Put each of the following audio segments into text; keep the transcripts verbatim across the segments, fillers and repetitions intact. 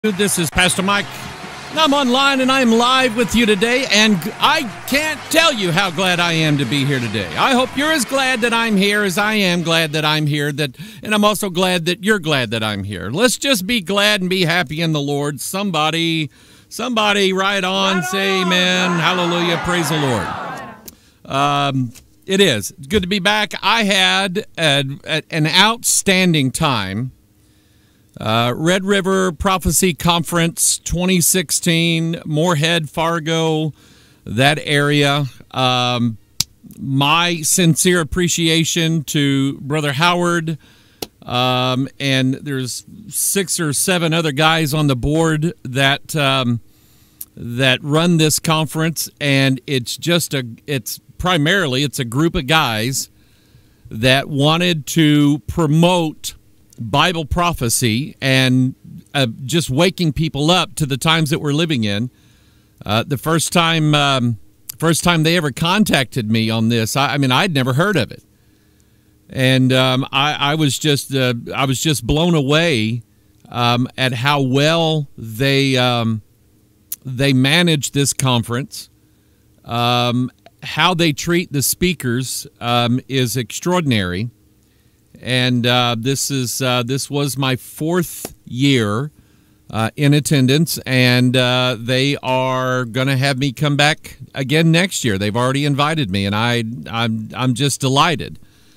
This is Pastor Mike. I'm online and I'm live with you today, and I can't tell you how glad I am to be here today. I hope you're as glad that I'm here as I am glad that I'm here, that, and I'm also glad that you're glad that I'm here. Let's just be glad and be happy in the Lord. Somebody, somebody right on, right say on. Amen, hallelujah, praise the Lord. Um, it is good to be back. I had a, a, an outstanding time. Uh, Red River Prophecy Conference twenty sixteen, Moorhead, Fargo, that area. Um, my sincere appreciation to Brother Howard, um, and there's six or seven other guys on the board that um, that run this conference, and it's just a, it's primarily, it's a group of guys that wanted to promote Bible prophecy and uh, just waking people up to the times that we're living in. Uh, the first time, um, first time they ever contacted me on this, I, I mean, I'd never heard of it, and um, I, I was just, uh, I was just blown away um, at how well they um, they manage this conference. Um, how they treat the speakers um, is extraordinary. And uh, this is uh, this was my fourth year uh, in attendance, and uh, they are going to have me come back again next year. They've already invited me, and I I'm I'm just delighted.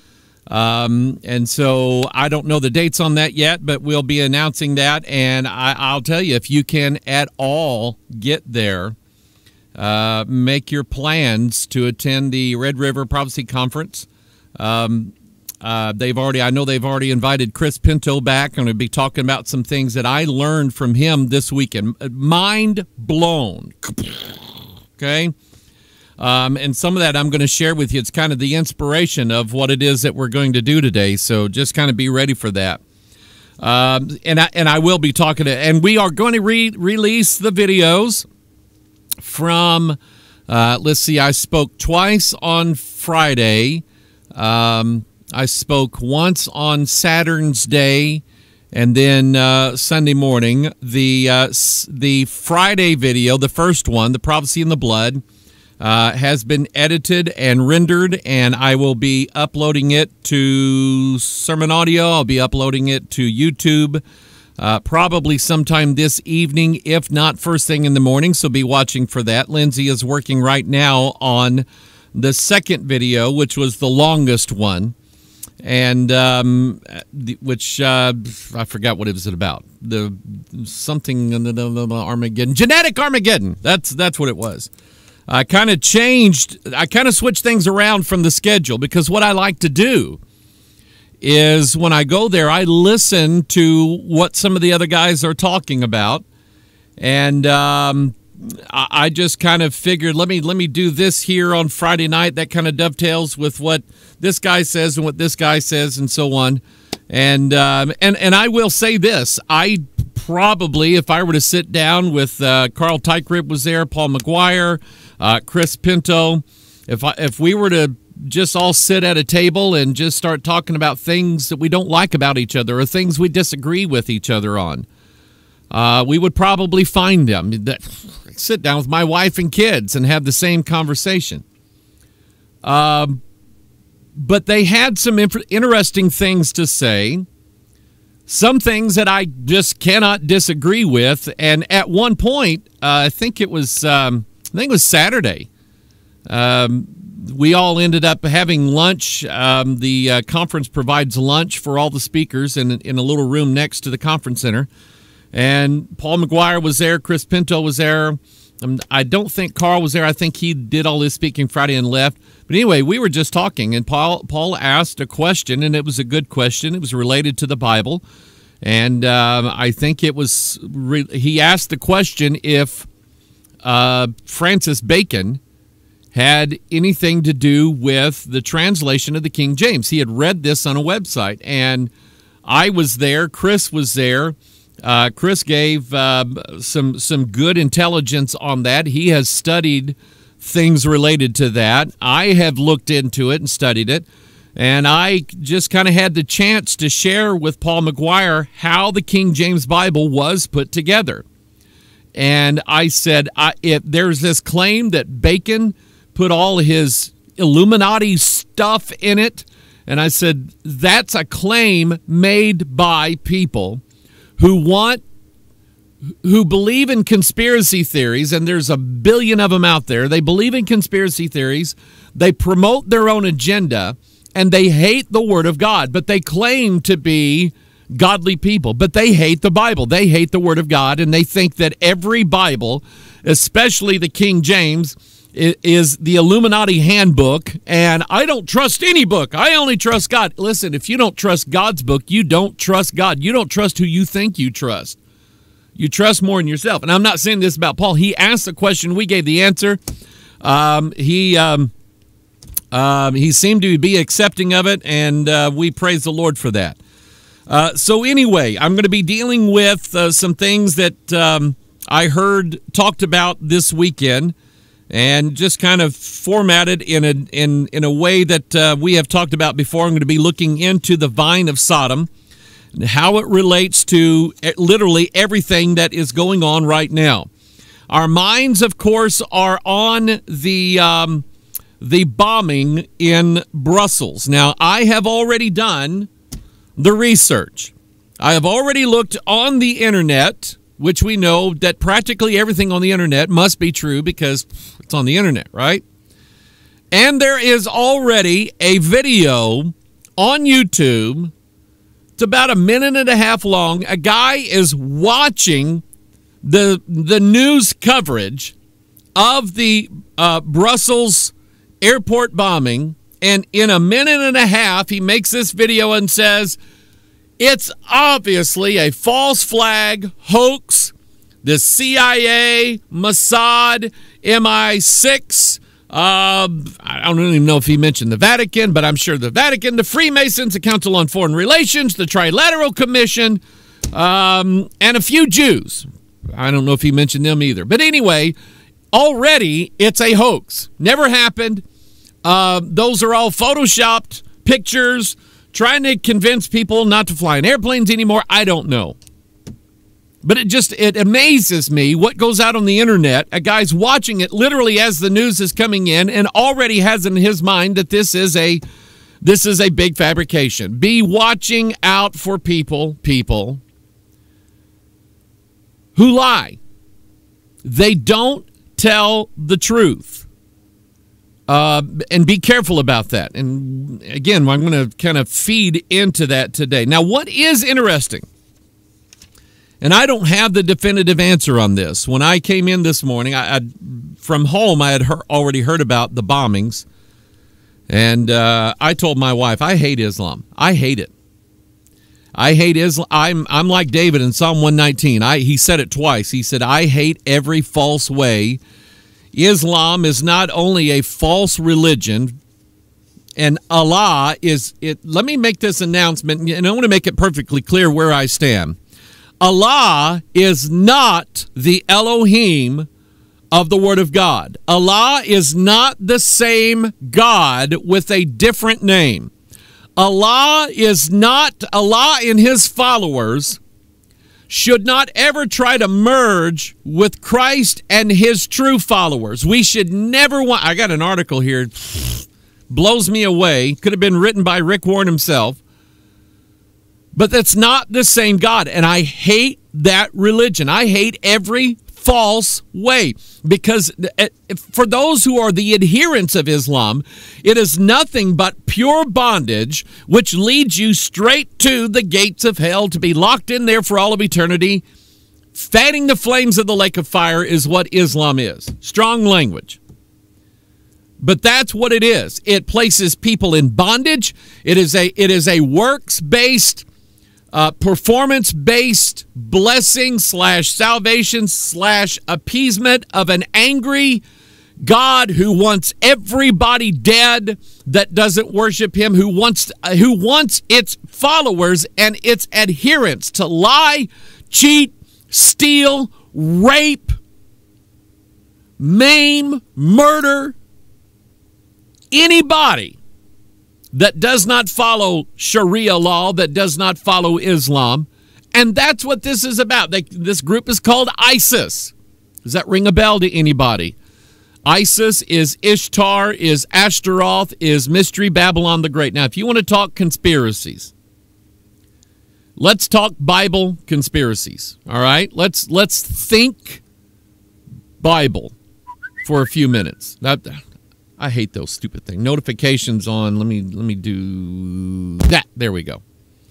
Um, and so I don't know the dates on that yet, but we'll be announcing that. And I, I'll tell you, if you can at all get there, uh, make your plans to attend the Red River Prophecy Conference. Um, Uh, they've already, I know they've already invited Chris Pinto back. I'm going to be talking about some things that I learned from him this weekend. Mind blown. Okay? Um, and some of that I'm going to share with you. It's kind of the inspiration of what it is that we're going to do today. So just kind of be ready for that. Um, and, I, and I will be talking to, and we are going to re release the videos from, uh, let's see, I spoke twice on Friday. Um, I spoke once on Saturn's Day, and then uh, Sunday morning. The uh, the Friday video, the first one, the Prophecy in the Blood, uh, has been edited and rendered, and I will be uploading it to Sermon Audio. I'll be uploading it to YouTube uh, probably sometime this evening, if not first thing in the morning, so be watching for that. Lindsay is working right now on the second video, which was the longest one. And um, the, which uh, I forgot what it was about. The something Armageddon, genetic Armageddon. That's that's what it was. I kind of changed. I kind of switched things around from the schedule, because what I like to do is when I go there, I listen to what some of the other guys are talking about, and um, I, I just kind of figured, let me let me do this here on Friday night. That kind of dovetails with what this guy says and what this guy says, and so on. And um, and and I will say this: I probably, if I were to sit down with uh, Carl Tykrib was there, Paul McGuire, uh, Chris Pinto, if I, if we were to just all sit at a table and just start talking about things that we don't like about each other or things we disagree with each other on, uh, we would probably find them. That, sit down with my wife and kids and have the same conversation. Um. But they had some interesting things to say, some things that I just cannot disagree with. And at one point, uh, I think it was, um, I think it was Saturday, um, we all ended up having lunch. Um, the uh, conference provides lunch for all the speakers in, in a little room next to the conference center. And Paul McGuire was there, Chris Pinto was there. Um, I don't think Carl was there. I think he did all his speaking Friday and left. But anyway, we were just talking, and Paul Paul asked a question, and it was a good question. It was related to the Bible, and um, I think it was re he asked the question if uh, Francis Bacon had anything to do with the translation of the King James. He had read this on a website, and I was there. Chris was there. Uh, Chris gave uh, some some good intelligence on that. He has studied things related to that. I have looked into it and studied it, And I just kind of had the chance to share with Paul McGuire how the King James Bible was put together. And I said, I, if there's this claim that Bacon put all his Illuminati stuff in it, and I said, that's a claim made by people who want, who believe in conspiracy theories, and there's a billion of them out there. They believe in conspiracy theories. They promote their own agenda, and they hate the Word of God, but they claim to be godly people, but they hate the Bible. They hate the Word of God, and they think that every Bible, especially the King James, is the Illuminati handbook, and I don't trust any book. I only trust God. Listen, if you don't trust God's book, you don't trust God. You don't trust who you think you trust. You trust more in yourself. And I'm not saying this about Paul. He asked the question. We gave the answer. Um, he... Um, Um, he seemed to be accepting of it, and uh, we praise the Lord for that. Uh, so anyway, I'm going to be dealing with uh, some things that um, I heard talked about this weekend, and just kind of formatted in a in in a way that uh, we have talked about before. I'm going to be looking into the vine of Sodom and how it relates to literally everything that is going on right now. Our minds, of course, are on the Um, the bombing in Brussels. Now, I have already done the research. I have already looked on the internet, which we know that practically everything on the internet must be true because it's on the internet, right? And there is already a video on YouTube. It's about a minute and a half long. A guy is watching the, the news coverage of the uh, Brussels airport bombing, and in a minute and a half, he makes this video and says, it's obviously a false flag hoax. The C I A, Mossad, M I six, uh, I don't even know if he mentioned the Vatican, but I'm sure the Vatican, the Freemasons, the Council on Foreign Relations, the Trilateral Commission, um, and a few Jews. I don't know if he mentioned them either. But anyway, already it's a hoax. Never happened. Uh, those are all photoshopped pictures trying to convince people not to fly in airplanes anymore. I don't know. But it just, it amazes me what goes out on the internet. A guy's watching it literally as the news is coming in and already has in his mind that this is a, this is a big fabrication. Be watching out for people, people who lie. They don't tell the truth. Uh, and be careful about that. And again, I'm going to kind of feed into that today. Now, what is interesting, and I don't have the definitive answer on this. When I came in this morning, I, I from home, I had heard, already heard about the bombings. And uh, I told my wife, I hate Islam. I hate it. I hate Islam. I'm, I'm like David in Psalm one nineteen. I, he said it twice. He said, I hate every false way. Islam is not only a false religion, and Allah is it. Let me make this announcement, and I want to make it perfectly clear where I stand. Allah is not the Elohim of the Word of God. Allah is not the same God with a different name. Allah is not, Allah and his followers should not ever try to merge with Christ and his true followers. We should never want, I got an article here, blows me away. Could have been written by Rick Warren himself. But that's not the same God. And I hate that religion. I hate every false way, because for those who are the adherents of Islam, it is nothing but pure bondage, which leads you straight to the gates of hell to be locked in there for all of eternity. Fanning the flames of the lake of fire is what Islam is. Strong language. But that's what it is. It places people in bondage. It is a it is a works-based, uh, performance-based blessing slash salvation slash appeasement of an angry God who wants everybody dead that doesn't worship him, who wants who wants its followers and its adherents to lie, cheat, steal, rape, maim, murder anybody that does not follow Sharia law, that does not follow Islam. And that's what this is about. They, this group is called ISIS. Does that ring a bell to anybody? ISIS is Ishtar, is Ashtaroth, is Mystery Babylon the Great. Now, if you want to talk conspiracies, let's talk Bible conspiracies, all right? Let's let's think Bible for a few minutes. That, I hate those stupid things. Notifications on. Let me let me do that. There we go.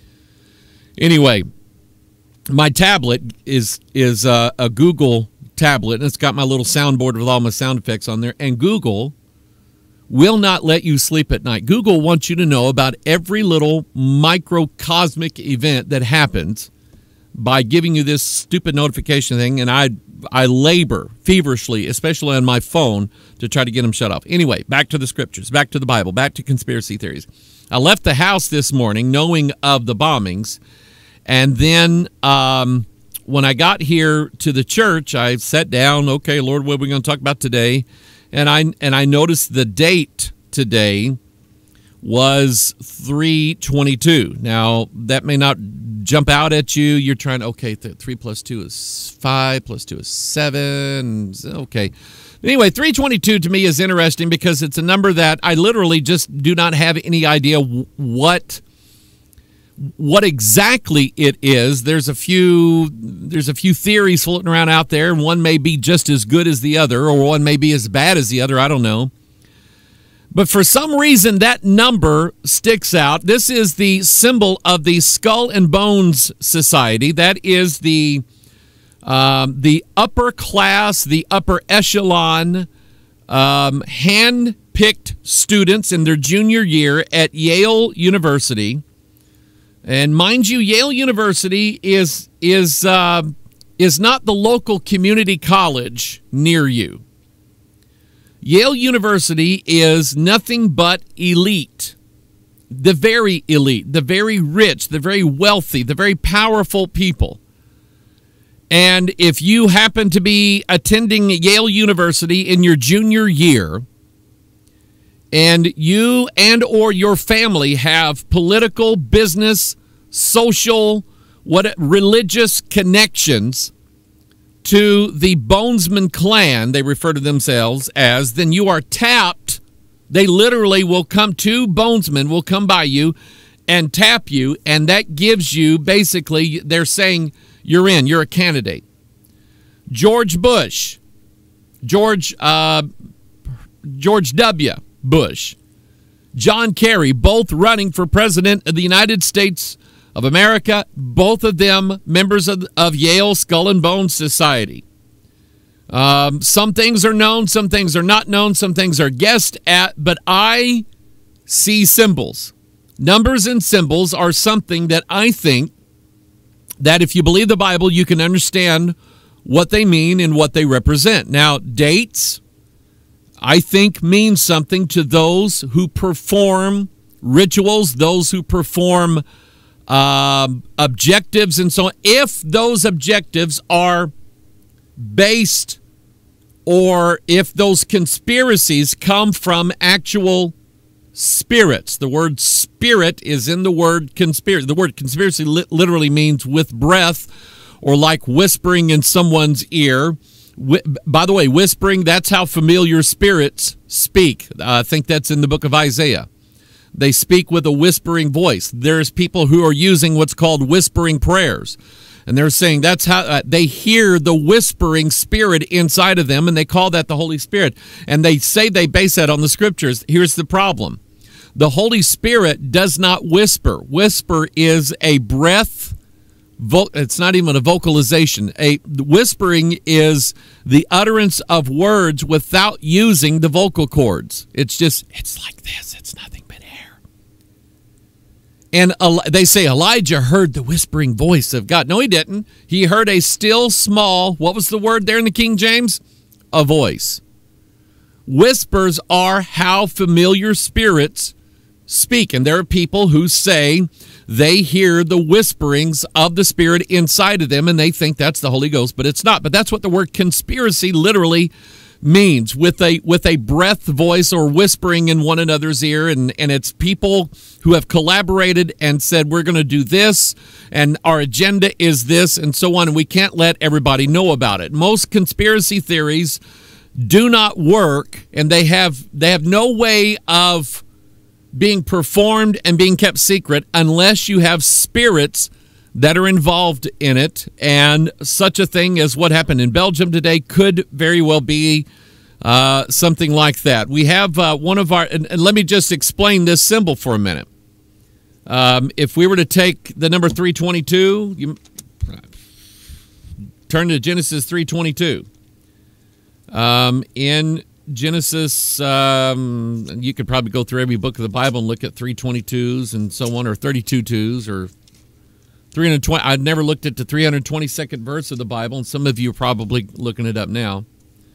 Anyway, my tablet is is uh, a Google tablet, and it's got my little soundboard with all my sound effects on there. And Google will not let you sleep at night. Google wants you to know about every little microcosmic event that happens by giving you this stupid notification thing, and I I labor feverishly, especially on my phone, to try to get them shut off. Anyway, back to the scriptures, back to the Bible, back to conspiracy theories. I left the house this morning knowing of the bombings, and then um, when I got here to the church, I sat down, okay, Lord, what are we going to talk about today? And I and I noticed the date today was three twenty-two. Now, that may not jump out at you. You're trying to, okay, three plus two is five, plus two is seven. Okay. Anyway, three twenty-two to me is interesting because it's a number that I literally just do not have any idea what what exactly it is. There's a few there's a few theories floating around out there, and one may be just as good as the other, or one may be as bad as the other. I don't know. But for some reason, that number sticks out. This is the symbol of the Skull and Bones Society. That is the um, the upper class, the upper echelon, um, hand-picked students in their junior year at Yale University. And mind you, Yale University is is uh, is not the local community college near you. Yale University is nothing but elite, the very elite, the very rich, the very wealthy, the very powerful people. And if you happen to be attending Yale University in your junior year, and you and or your family have political, business, social, what religious connections to the Bonesman clan, they refer to themselves as, then you are tapped. They literally will come, two Bonesmen will come by you and tap you, and that gives you, basically, they're saying you're in, you're a candidate. George Bush, George, uh, George W. Bush, John Kerry, both running for president of the United States of America, both of them members of, of Yale Skull and Bones Society. Um, some things are known, some things are not known, some things are guessed at, but I see symbols. Numbers and symbols are something that I think that if you believe the Bible, you can understand what they mean and what they represent. Now, dates, I think, mean something to those who perform rituals, those who perform Um, objectives and so on. If those objectives are based, or if those conspiracies come from actual spirits. The word spirit is in the word conspiracy. The word conspiracy li- literally means with breath, or like whispering in someone's ear. Wh- by the way, whispering, that's how familiar spirits speak. Uh, I think that's in the book of Isaiah. They speak with a whispering voice. There's people who are using what's called whispering prayers. And they're saying that's how uh, they hear the whispering spirit inside of them, and they call that the Holy Spirit. And they say they base that on the scriptures. Here's the problem. The Holy Spirit does not whisper. Whisper is a breath. Vo- it's not even a vocalization. A whispering is the utterance of words without using the vocal cords. It's just, it's like this. It's nothing but air. And they say Elijah heard the whispering voice of God. No, he didn't. He heard a still small, what was the word there in the King James? A voice. Whispers are how familiar spirits speak. And there are people who say they hear the whisperings of the Spirit inside of them, and they think that's the Holy Ghost, but it's not. But that's what the word conspiracy literally means, with a with a breath, voice, or whispering in one another's ear, and, and it's people who have collaborated and said, we're going to do this, and our agenda is this, and so on, and we can't let everybody know about it. Most conspiracy theories do not work, and they have they have no way of being performed and being kept secret unless you have spirits that are involved in it, and such a thing as what happened in Belgium today could very well be uh, something like that. We have uh, one of our, and, and let me just explain this symbol for a minute. Um, if we were to take the number three twenty-two, you turn to Genesis three twenty-two. Um, in Genesis, um, you could probably go through every book of the Bible and look at three twenty-twos and so on, or thirty-two twos, or three hundred twenty. I've never looked at the three hundred twenty-second verse of the Bible, and some of you are probably looking it up now.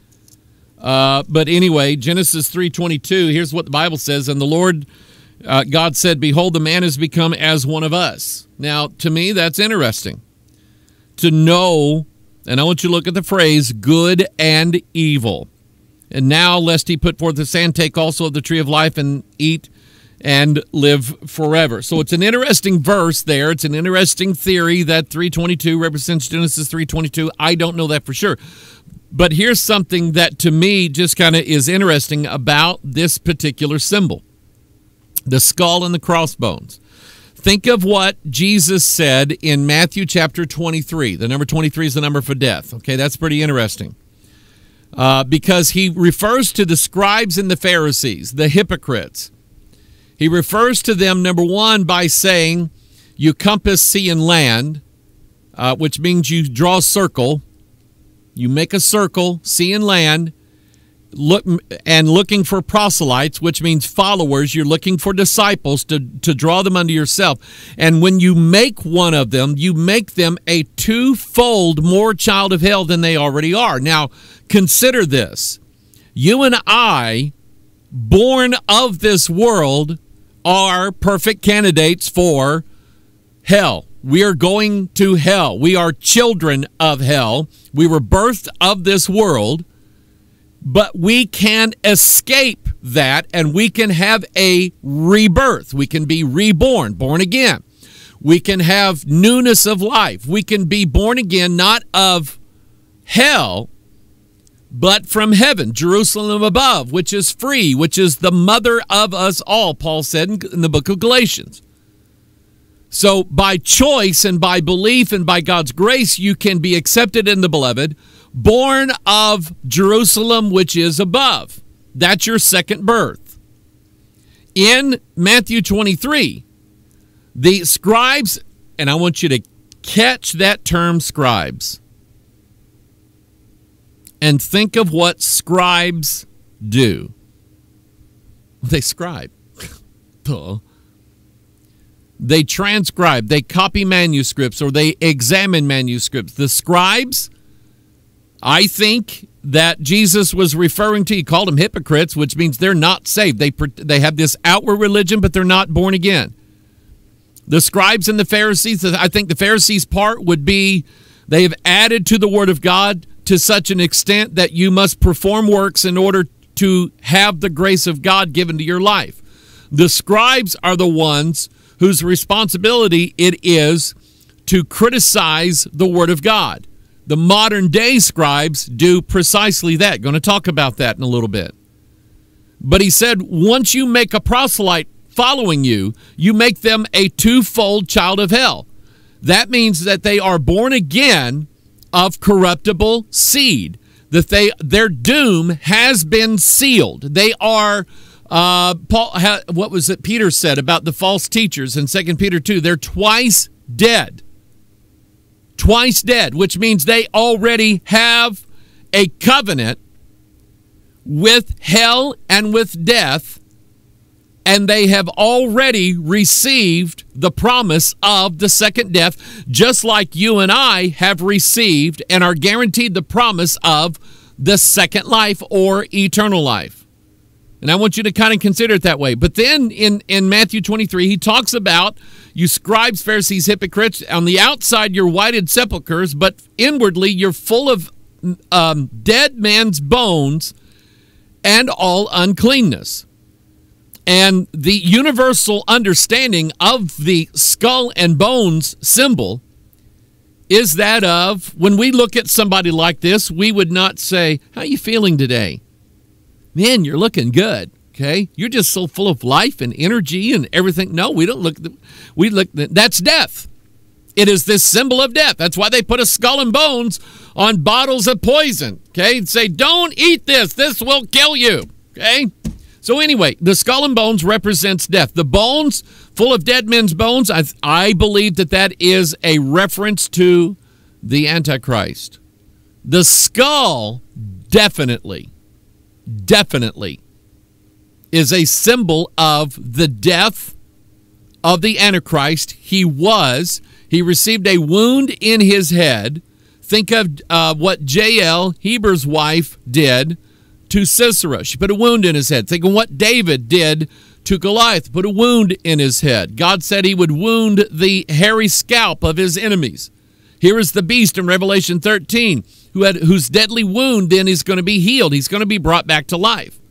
Uh, but anyway, Genesis three twenty-two, here's what the Bible says. And the Lord uh, God said, behold, the man has become as one of us. Now, to me, that's interesting. To know, and I want you to look at the phrase, good and evil. And now, lest he put forth his hand, take also of the tree of life and eat and live forever. So it's an interesting verse there. It's an interesting theory that three twenty-two represents Genesis three twenty-two. I don't know that for sure. But here's something that to me just kind of is interesting about this particular symbol. The skull and the crossbones. Think of what Jesus said in Matthew chapter twenty-three. The number twenty-three is the number for death. Okay, that's pretty interesting. Uh, because he refers to the scribes and the Pharisees, the hypocrites. He refers to them, number one, by saying, you compass sea and land, uh, which means you draw a circle. You make a circle, sea and land, look, and looking for proselytes, which means followers. You're looking for disciples to, to draw them unto yourself. And when you make one of them, you make them a twofold more child of hell than they already are. Now, consider this. You and I, born of this world, are perfect candidates for hell. We are going to hell. We are children of hell. We were birthed of this world, but we can escape that, and we can have a rebirth. We can be reborn, born again. We can have newness of life. We can be born again, not of hell, but from heaven, Jerusalem above, which is free, which is the mother of us all, Paul said in the book of Galatians. So by choice and by belief and by God's grace, you can be accepted in the beloved, born of Jerusalem, which is above. That's your second birth. In Matthew twenty-three, the scribes, and I want you to catch that term scribes, and think of what scribes do. They scribe. Duh. They transcribe, they copy manuscripts, or they examine manuscripts. The scribes, I think that Jesus was referring to, he called them hypocrites, which means they're not saved. They, they have this outward religion, but they're not born again. The scribes and the Pharisees, I think the Pharisees' part would be they have added to the Word of God to such an extent that you must perform works in order to have the grace of God given to your life. The scribes are the ones whose responsibility it is to criticize the Word of God. The modern day scribes do precisely that. Going to talk about that in a little bit. But he said, once you make a proselyte following you, you make them a twofold child of hell. That means that they are born again of corruptible seed, that they their doom has been sealed. They are Uh, Paul, what was it Peter said about the false teachers in Second Peter two? They're twice dead. Twice dead, which means they already have a covenant with hell and with death, and they have already received the promise of the second death, just like you and I have received and are guaranteed the promise of the second life or eternal life. And I want you to kind of consider it that way. But then in, in Matthew twenty-three, he talks about you scribes, Pharisees, hypocrites. On the outside, you're whited sepulchres, but inwardly, you're full of um, dead man's bones and all uncleanness. And the universal understanding of the skull and bones symbol is that of, when we look at somebody like this, we would not say, how are you feeling today? Man, you're looking good, okay? You're just so full of life and energy and everything. No, we don't look, we look, that's death. It is this symbol of death. That's why they put a skull and bones on bottles of poison, okay? And say, don't eat this. This will kill you, okay? So anyway, the skull and bones represents death. The bones, full of dead men's bones, I, I believe that that is a reference to the Antichrist. The skull, definitely, definitely, is a symbol of the death of the Antichrist. He was, he received a wound in his head. Think of uh, what Jael, Heber's wife, did to Sisera. She put a wound in his head. Think of what David did to Goliath, put a wound in his head. God said he would wound the hairy scalp of his enemies. Here is the beast in Revelation thirteen, who had whose deadly wound then is going to be healed. He's going to be brought back to life.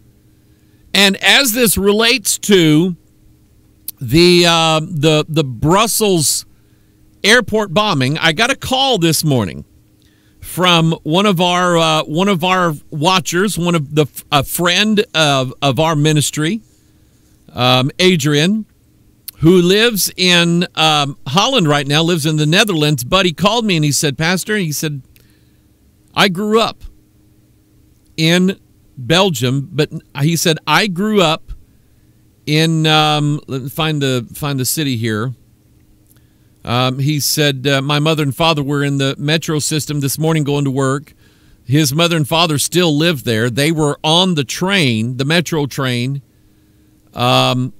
And as this relates to the uh, the the Brussels airport bombing, I got a call this morning from one of our uh, one of our watchers, one of the a friend of of our ministry, um, Adrian, who lives in um, Holland right now, lives in the Netherlands. But he called me and he said, Pastor, he said, I grew up in Belgium, but he said I grew up in um, let me find the find the city here. Um, he said, uh, my mother and father were in the metro system this morning going to work. His mother and father still lived there. They were on the train, the metro train, um,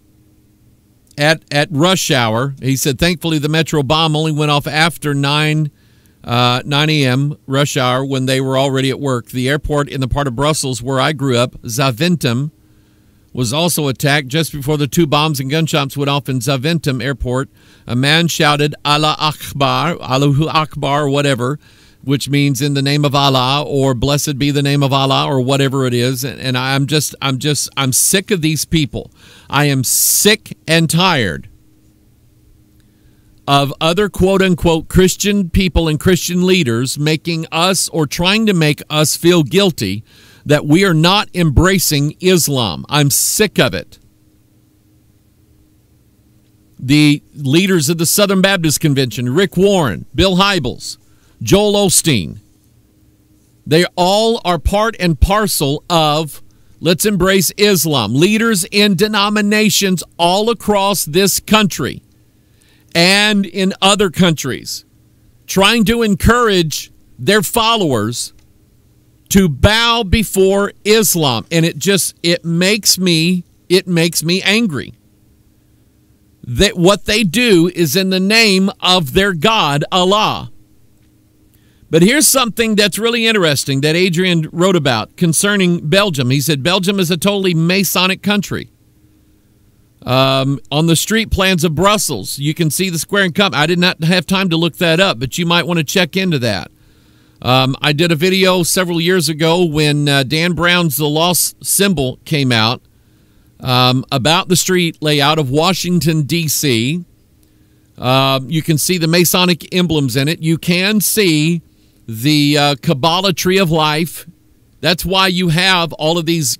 at at rush hour. He said, thankfully, the metro bomb only went off after nine a m rush hour when they were already at work. The airport in the part of Brussels where I grew up, Zaventem, was also attacked just before the two bombs and gunshots went off in Zaventem Airport. A man shouted, Allah Akbar, Allahu Akbar, whatever, which means in the name of Allah, or blessed be the name of Allah, or whatever it is. And, and I'm just, I'm just, I'm sick of these people. I am sick and tired of other quote-unquote Christian people and Christian leaders making us, or trying to make us feel guilty that we are not embracing Islam. I'm sick of it. The leaders of the Southern Baptist Convention, Rick Warren, Bill Hybels, Joel Osteen, they all are part and parcel of let's embrace Islam. Leaders in denominations all across this country and in other countries trying to encourage their followers to bow before Islam. And it just, it makes me, it makes me angry that what they do is in the name of their God, Allah. But here's something that's really interesting that Adrian wrote about concerning Belgium. He said, Belgium is a totally Masonic country. Um, on the street plans of Brussels, you can see the square and compass. I did not have time to look that up, but you might want to check into that. Um, I did a video several years ago when uh, Dan Brown's The Lost Symbol came out um, about the street layout of Washington, D C Uh, you can see the Masonic emblems in it. You can see the uh, Kabbalah Tree of Life. That's why you have all of these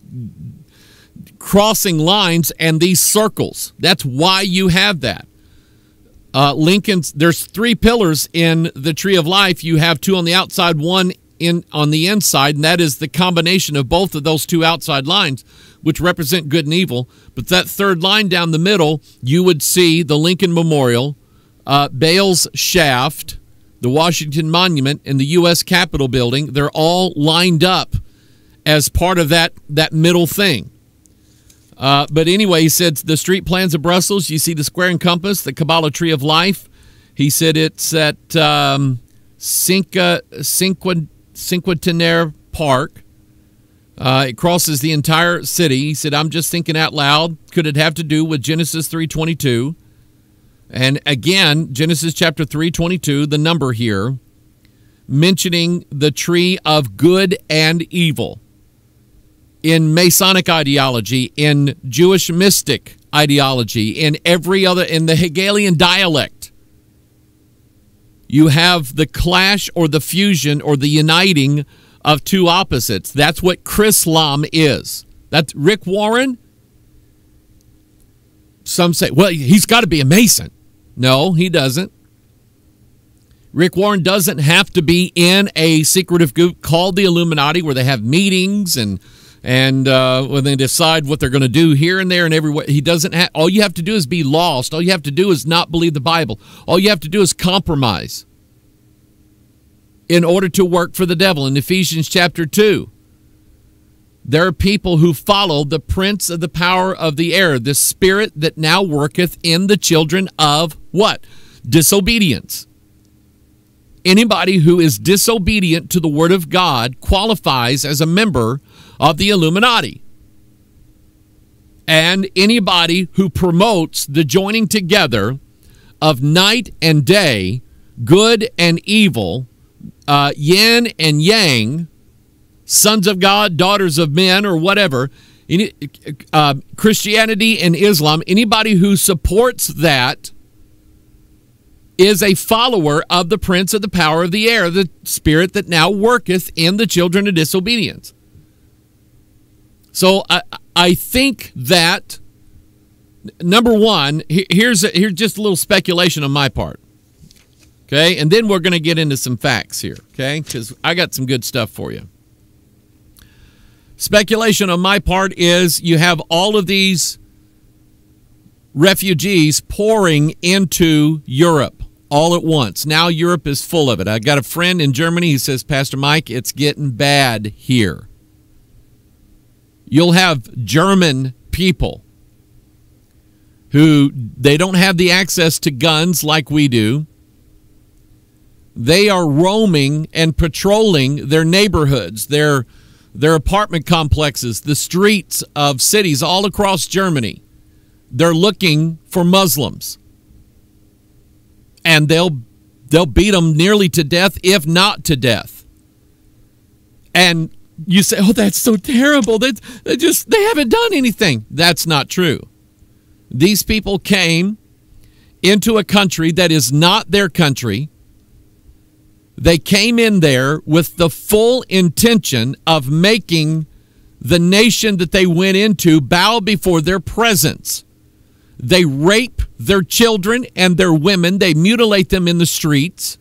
crossing lines and these circles. That's why you have that. Uh, Lincoln's, there's three pillars in the Tree of Life. You have two on the outside, one in on the inside, and that is the combination of both of those two outside lines, which represent good and evil. But that third line down the middle, you would see the Lincoln Memorial, uh, Bale's Shaft, the Washington Monument, and the U S Capitol Building. They're all lined up as part of that, that middle thing. Uh, but anyway, he said the street plans of Brussels, you see the square and compass, the Kabbalah Tree of Life. He said it's at um, Cinque, Cinque, Cinquantenare Park. Uh, it crosses the entire city. He said, I'm just thinking out loud. Could it have to do with Genesis three twenty-two? And again, Genesis chapter three twenty-two, the number here, mentioning the tree of good and evil. in Masonic ideology, in Jewish mystic ideology, in every other, in the Hegelian dialect. You have the clash or the fusion or the uniting of two opposites. That's what Chrislam is. That's Rick Warren. Some say, well, he's got to be a Mason. No, he doesn't. Rick Warren doesn't have to be in a secretive group called the Illuminati where they have meetings and and uh, when they decide what they're going to do here and there and everywhere. He doesn't have. All you have to do is be lost. All you have to do is not believe the Bible. All you have to do is compromise in order to work for the devil. In Ephesians chapter two, there are people who follow the prince of the power of the air, the spirit that now worketh in the children of what? Disobedience. Anybody who is disobedient to the word of God qualifies as a member of the Illuminati. And anybody who promotes the joining together of night and day, good and evil, uh, yin and yang, sons of God, daughters of men, or whatever, any, uh, Christianity and Islam, anybody who supports that is a follower of the prince of the power of the air, the spirit that now worketh in the children of disobedience. So I, I think that, number one, here's, a, here's just a little speculation on my part. Okay, and then we're going to get into some facts here, okay, because I got some good stuff for you. Speculation on my part is you have all of these refugees pouring into Europe all at once. Now Europe is full of it. I got a friend in Germany. He says, Pastor Mike, it's getting bad here. You'll have German people who, they don't have the access to guns like we do. They are roaming and patrolling their neighborhoods, their, their apartment complexes, the streets of cities all across Germany. They're looking for Muslims. And they'll they'll beat them nearly to death, if not to death. And you say, oh, that's so terrible. They, they just they haven't done anything. That's not true. These people came into a country that is not their country. They came in there with the full intention of making the nation that they went into bow before their presence. They rape their children and their women. They mutilate them in the streets,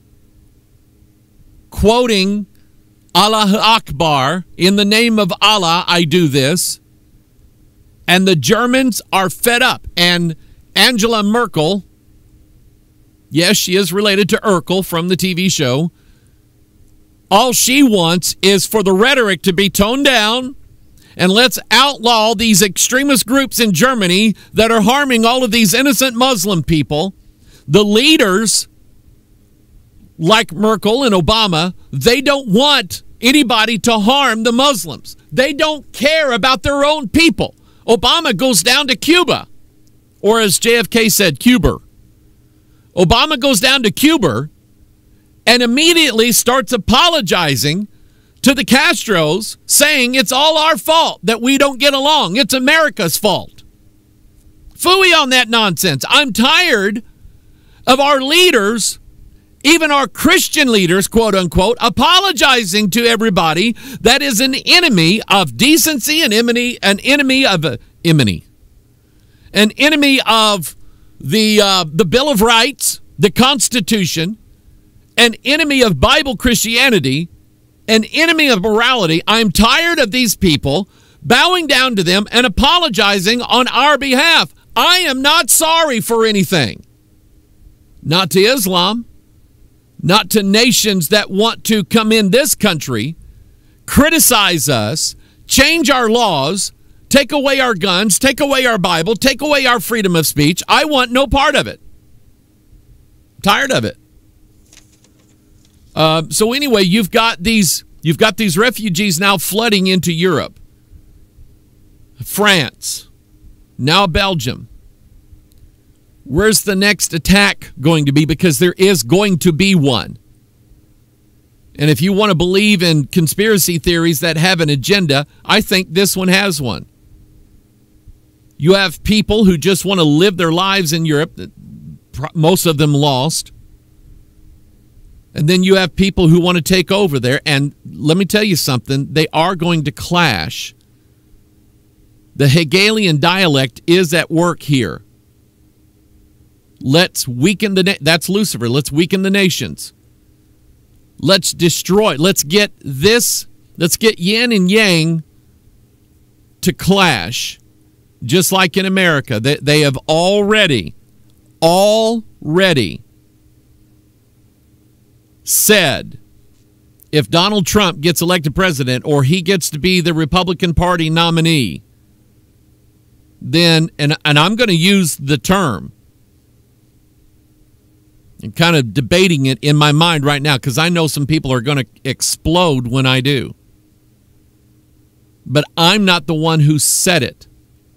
quoting Allah Akbar, in the name of Allah, I do this. And the Germans are fed up. And Angela Merkel, yes, she is related to Urkel from the T V show. All she wants is for the rhetoric to be toned down, and let's outlaw these extremist groups in Germany that are harming all of these innocent Muslim people. The leaders, like Merkel and Obama, they don't want anybody to harm the Muslims. They don't care about their own people. Obama goes down to Cuba, or as J F K said, Cuba. Obama goes down to Cuba and immediately starts apologizing to the Castros, saying it's all our fault that we don't get along. It's America's fault. Phooey on that nonsense. I'm tired of our leaders, even our Christian leaders, quote unquote, apologizing to everybody that is an enemy of decency, an enemy, an enemy of uh, enemy, an enemy of the uh, the Bill of Rights, the Constitution, an enemy of Bible Christianity, an enemy of morality. I'm tired of these people bowing down to them and apologizing on our behalf. I am not sorry for anything. Not to Islam, not to nations that want to come in this country, criticize us, change our laws, take away our guns, take away our Bible, take away our freedom of speech. I want no part of it. I'm tired of it. Uh, so anyway, you've got these you've got these refugees now flooding into Europe, France, now Belgium. Where's the next attack going to be? Because there is going to be one. And if you want to believe in conspiracy theories that have an agenda, I think this one has one. You have people who just want to live their lives in Europe, most of them lost. And then you have people who want to take over there. And let me tell you something, they are going to clash. The Hegelian dialect is at work here. Let's weaken the, na- that's Lucifer, let's weaken the nations. Let's destroy, let's get this, let's get yin and yang to clash. Just like in America, they, they have already, already said if Donald Trump gets elected president or he gets to be the Republican Party nominee, then, and, and I'm going to use the term, and kind of debating it in my mind right now because I know some people are going to explode when I do. But I'm not the one who said it.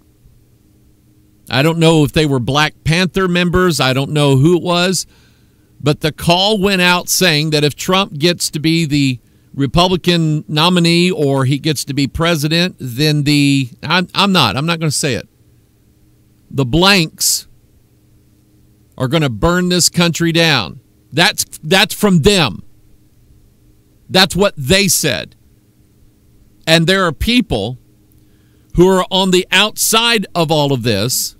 I don't know if they were Black Panther members. I don't know who it was. But the call went out saying that if Trump gets to be the Republican nominee or he gets to be president, then the, I'm, I'm not, I'm not going to say it. The blanks are going to burn this country down. That's that's from them. That's what they said. And there are people who are on the outside of all of this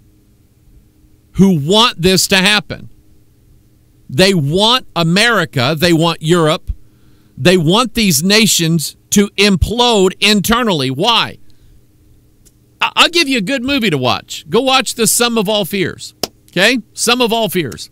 who want this to happen. They want America, they want Europe, they want these nations to implode internally. Why? I'll give you a good movie to watch. Go watch The Sum of All Fears. Okay? Sum of All Fears.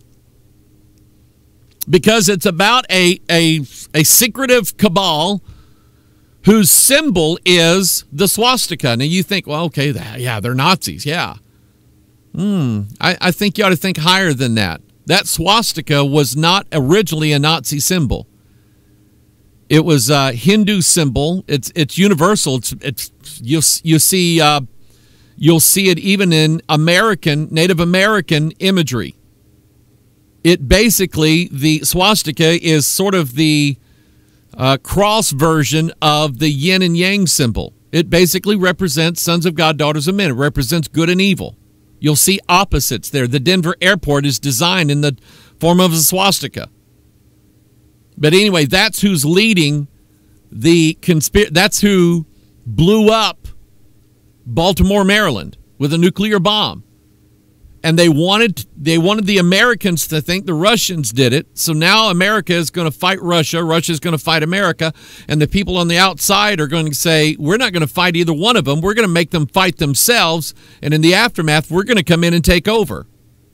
Because it's about a, a, a secretive cabal whose symbol is the swastika. Now you think, well, okay, yeah, they're Nazis, yeah. Hmm, I, I think you ought to think higher than that. That swastika was not originally a Nazi symbol. It was a Hindu symbol. It's it's universal. It's it's you you see uh, you'll see it even in American Native American imagery. It basically, the swastika is sort of the uh, cross version of the yin and yang symbol. It basically represents sons of God, daughters of men. It represents good and evil. You'll see opposites there. The Denver airport is designed in the form of a swastika. But anyway, that's who's leading the conspiracy. That's who blew up Baltimore, Maryland with a nuclear bomb. And they wanted they wanted the Americans to think the Russians did it. So now America is going to fight Russia. Russia is going to fight America. And the people on the outside are going to say, we're not going to fight either one of them. We're going to make them fight themselves. And in the aftermath, we're going to come in and take over.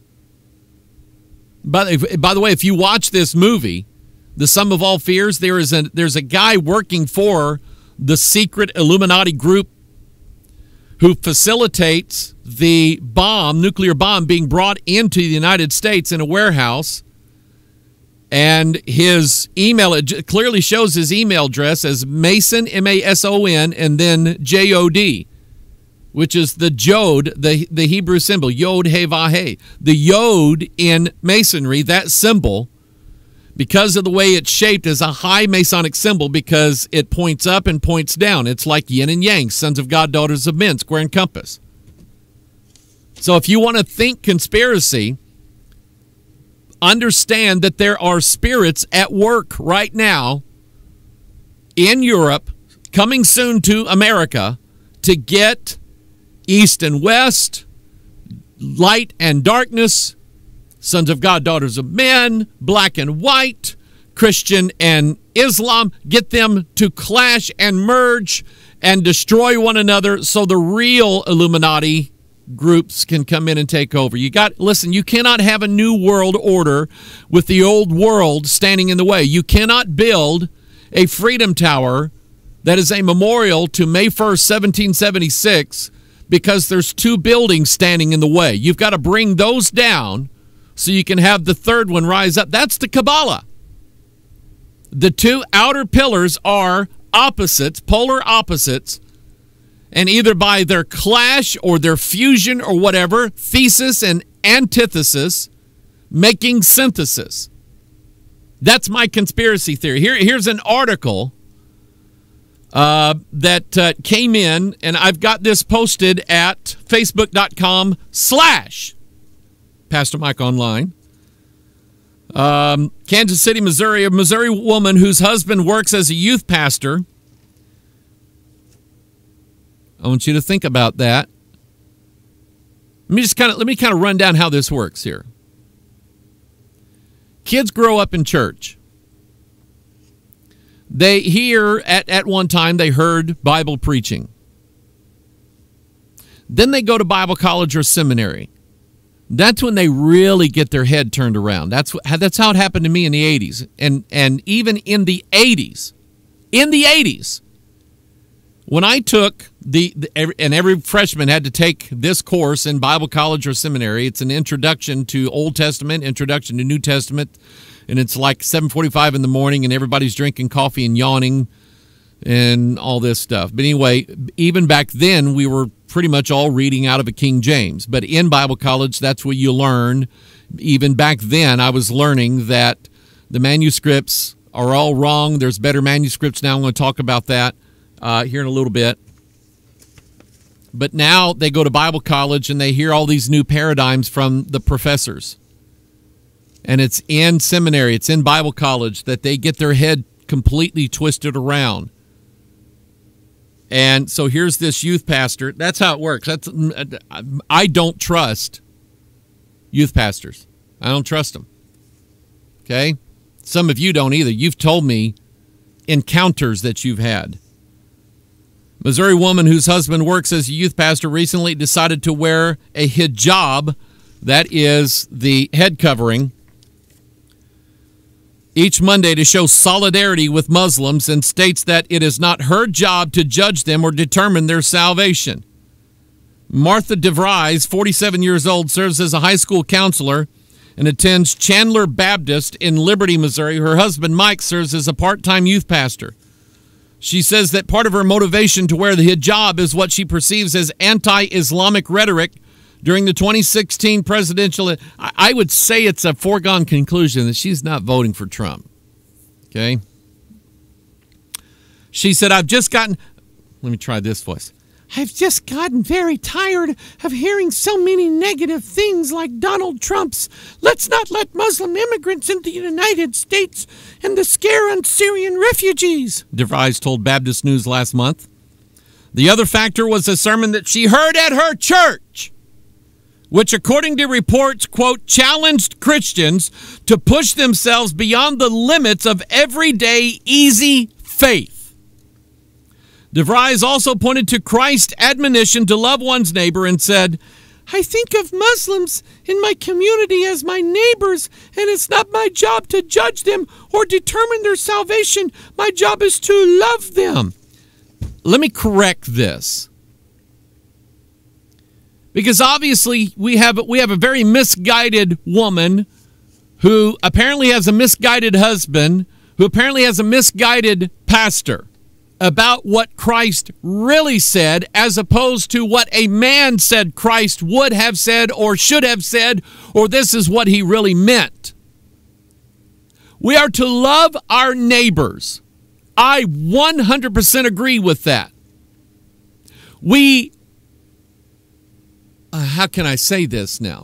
By, by the way, if you watch this movie, The Sum of All Fears, there is a, there's a guy working for the secret Illuminati group who facilitates the bomb, nuclear bomb, being brought into the United States in a warehouse. And his email, it clearly shows his email address as Mason, M A S O N, and then J O D, which is the Jod, the, the Hebrew symbol, Yod He Vah He. The Yod in Masonry, that symbol, because of the way it's shaped, is a high Masonic symbol because it points up and points down. It's like yin and yang, sons of God, daughters of men, square and compass. So if you want to think conspiracy, understand that there are spirits at work right now in Europe, coming soon to America, to get east and west, light and darkness, sons of God, daughters of men, black and white, Christian and Islam, get them to clash and merge and destroy one another so the real Illuminati groups can come in and take over. You got, listen, you cannot have a new world order with the old world standing in the way. You cannot build a freedom tower that is a memorial to May first, seventeen seventy-six, because there's two buildings standing in the way. You've got to bring those down so you can have the third one rise up. That's the Kabbalah. The two outer pillars are opposites, polar opposites, and either by their clash or their fusion or whatever, thesis and antithesis, making synthesis. That's my conspiracy theory. Here, here's an article uh, that uh, came in, and I've got this posted at facebook.com slash Pastor Mike Online. Um, Kansas City, Missouri, a Missouri woman whose husband works as a youth pastor. I want you to think about that. Let me just kind of let me kind of run down how this works here. Kids grow up in church. They hear at, at one time they heard Bible preaching. Then they go to Bible college or seminary. That's when they really get their head turned around. That's that's how it happened to me in the eighties. And and even in the eighties, in the eighties, when I took the, the and every freshman had to take this course in Bible college or seminary. It's an introduction to Old Testament, introduction to New Testament, and it's like seven forty-five in the morning, and everybody's drinking coffee and yawning and all this stuff. But anyway, even back then, we were pretty much all reading out of a King James. But in Bible college, that's what you learn. Even back then, I was learning that the manuscripts are all wrong. There's better manuscripts now. I'm going to talk about that uh, here in a little bit. But now they go to Bible college and they hear all these new paradigms from the professors. And it's in seminary, it's in Bible college that they get their head completely twisted around. And so here's this youth pastor. That's how it works. That's I don't trust youth pastors. I don't trust them. Okay? Some of you don't either. You've told me encounters that you've had. Missouri woman whose husband works as a youth pastor recently decided to wear a hijab, that is the head covering, each Monday to show solidarity with Muslims, and states that it is not her job to judge them or determine their salvation. Martha DeVries, forty-seven years old, serves as a high school counselor and attends Chandler Baptist in Liberty, Missouri. Her husband, Mike, serves as a part-time youth pastor. She says that part of her motivation to wear the hijab is what she perceives as anti-Islamic rhetoric during the twenty sixteen presidential. I would say it's a foregone conclusion that she's not voting for Trump. Okay? She said, I've just gotten, let me try this voice. I've just gotten very tired of hearing so many negative things like Donald Trump's "let's not let Muslim immigrants into the United States" and the scare on Syrian refugees, DeVries told Baptist News last month. The other factor was a sermon that she heard at her church, which, according to reports, quote, challenged Christians to push themselves beyond the limits of everyday easy faith. DeVries also pointed to Christ's admonition to love one's neighbor and said, I think of Muslims in my community as my neighbors, and it's not my job to judge them or determine their salvation. My job is to love them. Let me correct this, because obviously we have we have a very misguided woman who apparently has a misguided husband, who apparently has a misguided pastor about what Christ really said, as opposed to what a man said Christ would have said or should have said, or this is what he really meant. We are to love our neighbors. I one hundred percent agree with that. We, uh, how can I say this now?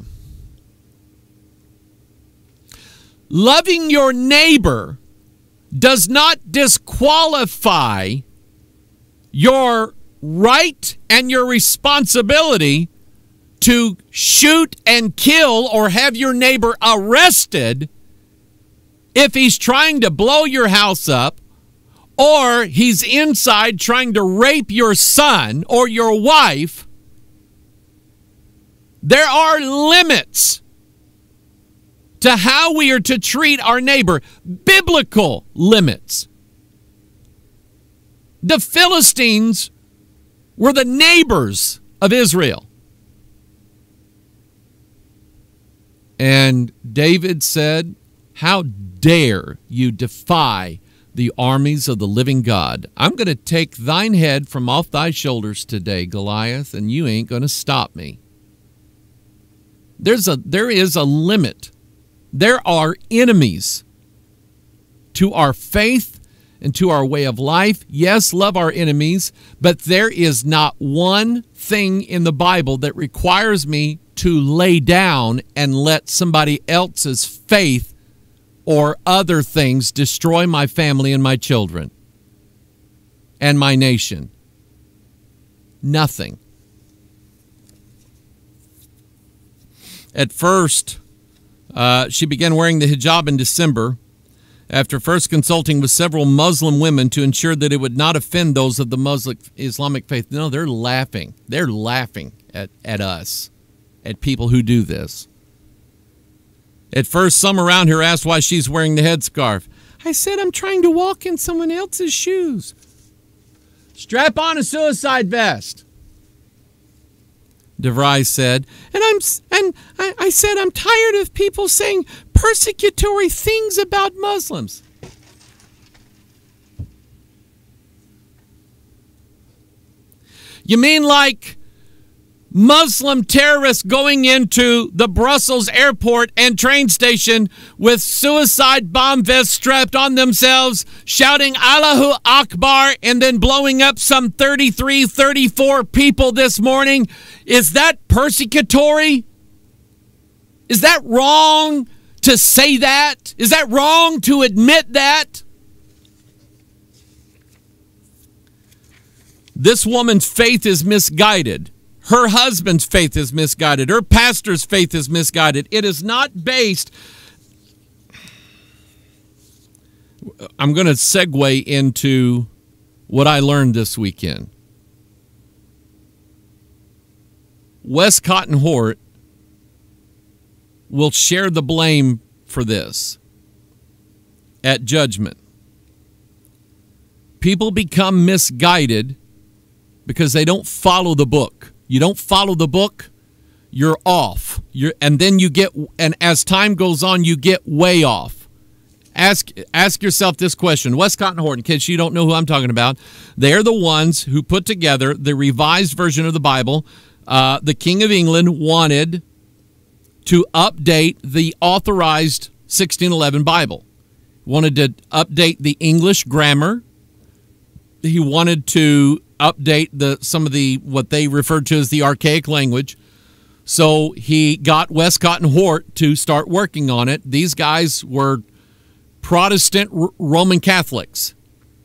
Loving your neighbor does not disqualify your right and your responsibility to shoot and kill or have your neighbor arrested if he's trying to blow your house up, or he's inside trying to rape your son or your wife. There are limits to how we are to treat our neighbor. Biblical limits. The Philistines were the neighbors of Israel. And David said, how dare you defy the armies of the living God? I'm going to take thine head from off thy shoulders today, Goliath, and you ain't going to stop me. There's a, there is a limit. There are enemies to our faith and to our way of life. Yes, love our enemies, but there is not one thing in the Bible that requires me to lay down and let somebody else's faith or other things destroy my family and my children and my nation. Nothing. At first, uh, she began wearing the hijab in December after first consulting with several Muslim women to ensure that it would not offend those of the Muslim Islamic faith. No, they're laughing. They're laughing at, at us, at people who do this. At first, some around her asked why she's wearing the headscarf. I said, I'm trying to walk in someone else's shoes. Strap on a suicide vest, DeVries said. And I'm and I, I said, I'm tired of people saying persecutory things about Muslims. You mean like Muslim terrorists going into the Brussels airport and train station with suicide bomb vests strapped on themselves, shouting Allahu Akbar, and then blowing up some thirty-three, thirty-four people this morning? Is that persecutory? Is that wrong to say that? Is that wrong to admit that? This woman's faith is misguided. Her husband's faith is misguided. Her pastor's faith is misguided. It is not based. I'm going to segue into what I learned this weekend. Westcott and Hort will share the blame for this at judgment. People become misguided because they don't follow the book. You don't follow the book, you're off. You're, and then you get, and as time goes on, you get way off. Ask ask yourself this question. Westcott and Hort, in case you don't know who I'm talking about, they're the ones who put together the revised version of the Bible. Uh, the King of England wanted to update the authorized sixteen eleven Bible. Wanted to update the English grammar. He wanted to update the some of the what they referred to as the archaic language. So he got Westcott and Hort to start working on it. These guys were Protestant R- Roman Catholics.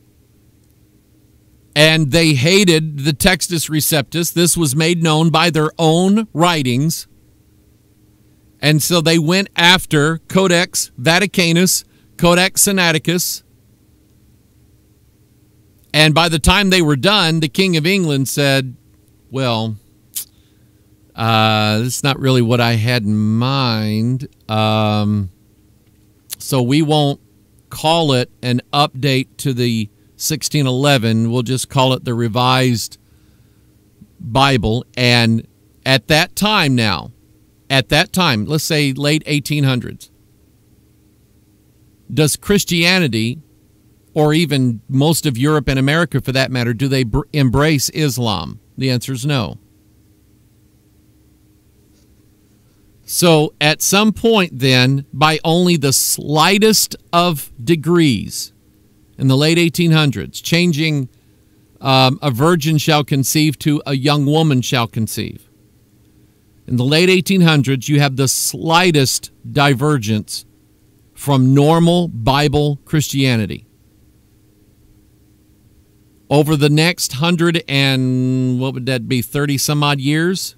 And they hated the Textus Receptus. This was made known by their own writings. And so they went after Codex Vaticanus, Codex Sinaiticus. And by the time they were done, the King of England said, well, uh, that's not really what I had in mind. Um, so we won't call it an update to the sixteen eleven. We'll just call it the Revised Bible. And at that time now, at that time, let's say late eighteen hundreds, does Christianity, or even most of Europe and America for that matter, do they br- embrace Islam? The answer is no. So at some point then, by only the slightest of degrees in the late eighteen hundreds, changing um, a virgin shall conceive to a young woman shall conceive. In the late eighteen hundreds, you have the slightest divergence from normal Bible Christianity. Over the next hundred and, what would that be, thirty some odd years?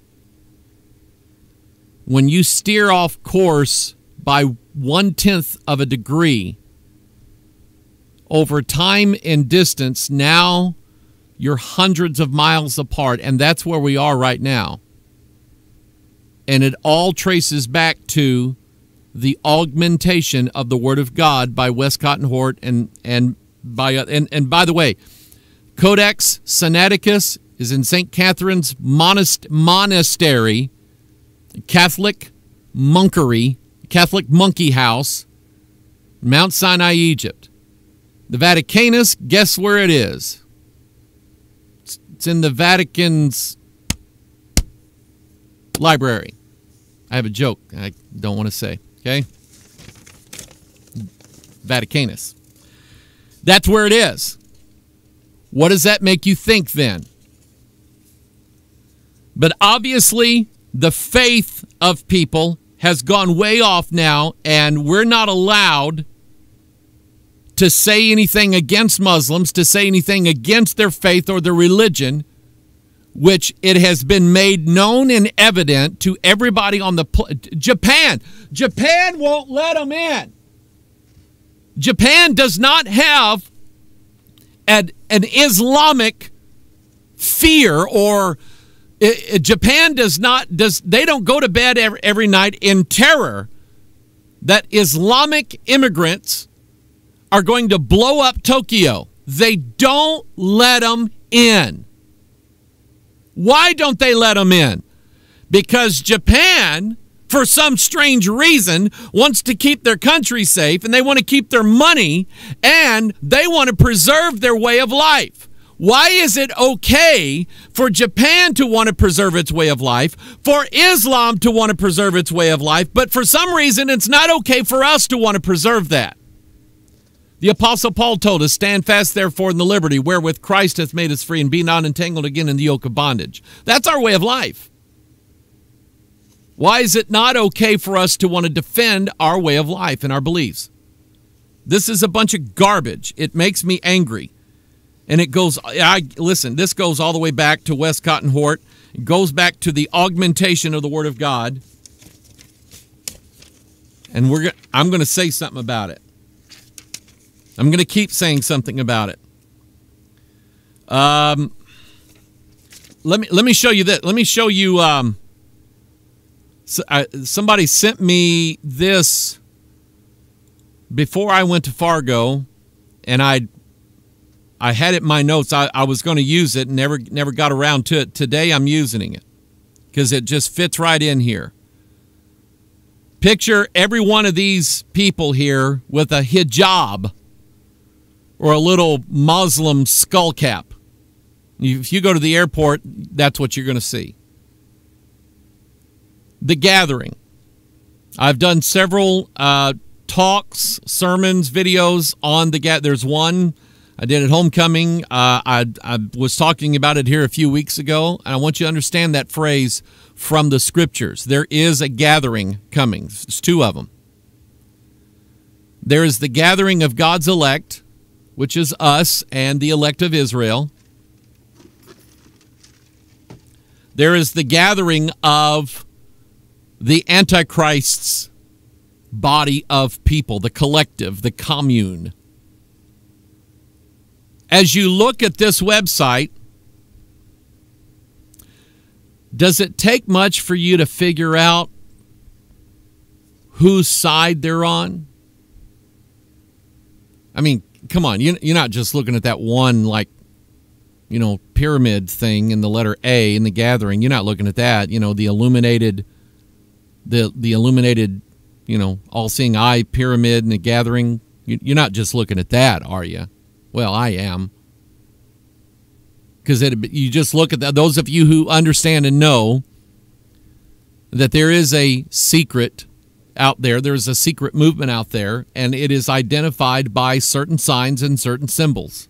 When you steer off course by one-tenth of a degree, over time and distance, now you're hundreds of miles apart, and that's where we are right now. And it all traces back to the augmentation of the Word of God by Westcott and Hort, and and by and, and by the way, Codex Sinaiticus is in Saint Catherine's monast- Monastery, Catholic monkery, Catholic monkey house, Mount Sinai, Egypt. The Vaticanus, guess where it is? It's, it's in the Vatican's library. I have a joke I don't want to say, okay? Vaticanus. That's where it is. What does that make you think then? But obviously, the faith of people has gone way off now, and we're not allowed to say anything against Muslims, to say anything against their faith or their religion, which it has been made known and evident to everybody on the pl- Japan. Japan won't let them in. Japan does not have an, an Islamic fear, or uh, Japan does not does they don't go to bed every, every night in terror that Islamic immigrants are going to blow up Tokyo. They don't let them in. Why don't they let them in? Because Japan, for some strange reason, wants to keep their country safe, and they want to keep their money, and they want to preserve their way of life. Why is it okay for Japan to want to preserve its way of life, for Islam to want to preserve its way of life, but for some reason it's not okay for us to want to preserve that? The Apostle Paul told us, stand fast therefore in the liberty wherewith Christ hath made us free, and be not entangled again in the yoke of bondage. That's our way of life. Why is it not okay for us to want to defend our way of life and our beliefs? This is a bunch of garbage. It makes me angry. And it goes, I listen, this goes all the way back to Westcott and Hort. It goes back to the augmentation of the Word of God. And we're I'm going to say something about it. I'm going to keep saying something about it. Um, let me let me show you that. Let me show you. Um, so, I, somebody sent me this before I went to Fargo, and I I had it in my notes. I, I was going to use it and never never got around to it. Today I'm using it because it just fits right in here. Picture every one of these people here with a hijab, or a little Muslim skull cap. If you go to the airport, that's what you're going to see. The Gathering. I've done several uh, talks, sermons, videos on the Gathering. There's one I did at Homecoming. Uh, I, I was talking about it here a few weeks ago, and I want you to understand that phrase from the Scriptures. There is a gathering coming. There's two of them. There is the gathering of God's elect, which is us and the elect of Israel. There is the gathering of the Antichrist's body of people, the collective, the commune. As you look at this website, does it take much for you to figure out whose side they're on? I mean, come on, you're not just looking at that one, like, you know, pyramid thing in the letter A in the Gathering. You're not looking at that, you know, the illuminated, the the illuminated, you know, all-seeing eye pyramid in the Gathering. You're not just looking at that, are you? Well, I am. Because you just look at that. Those of you who understand and know that there is a secret out there, there's a secret movement out there, and it is identified by certain signs and certain symbols.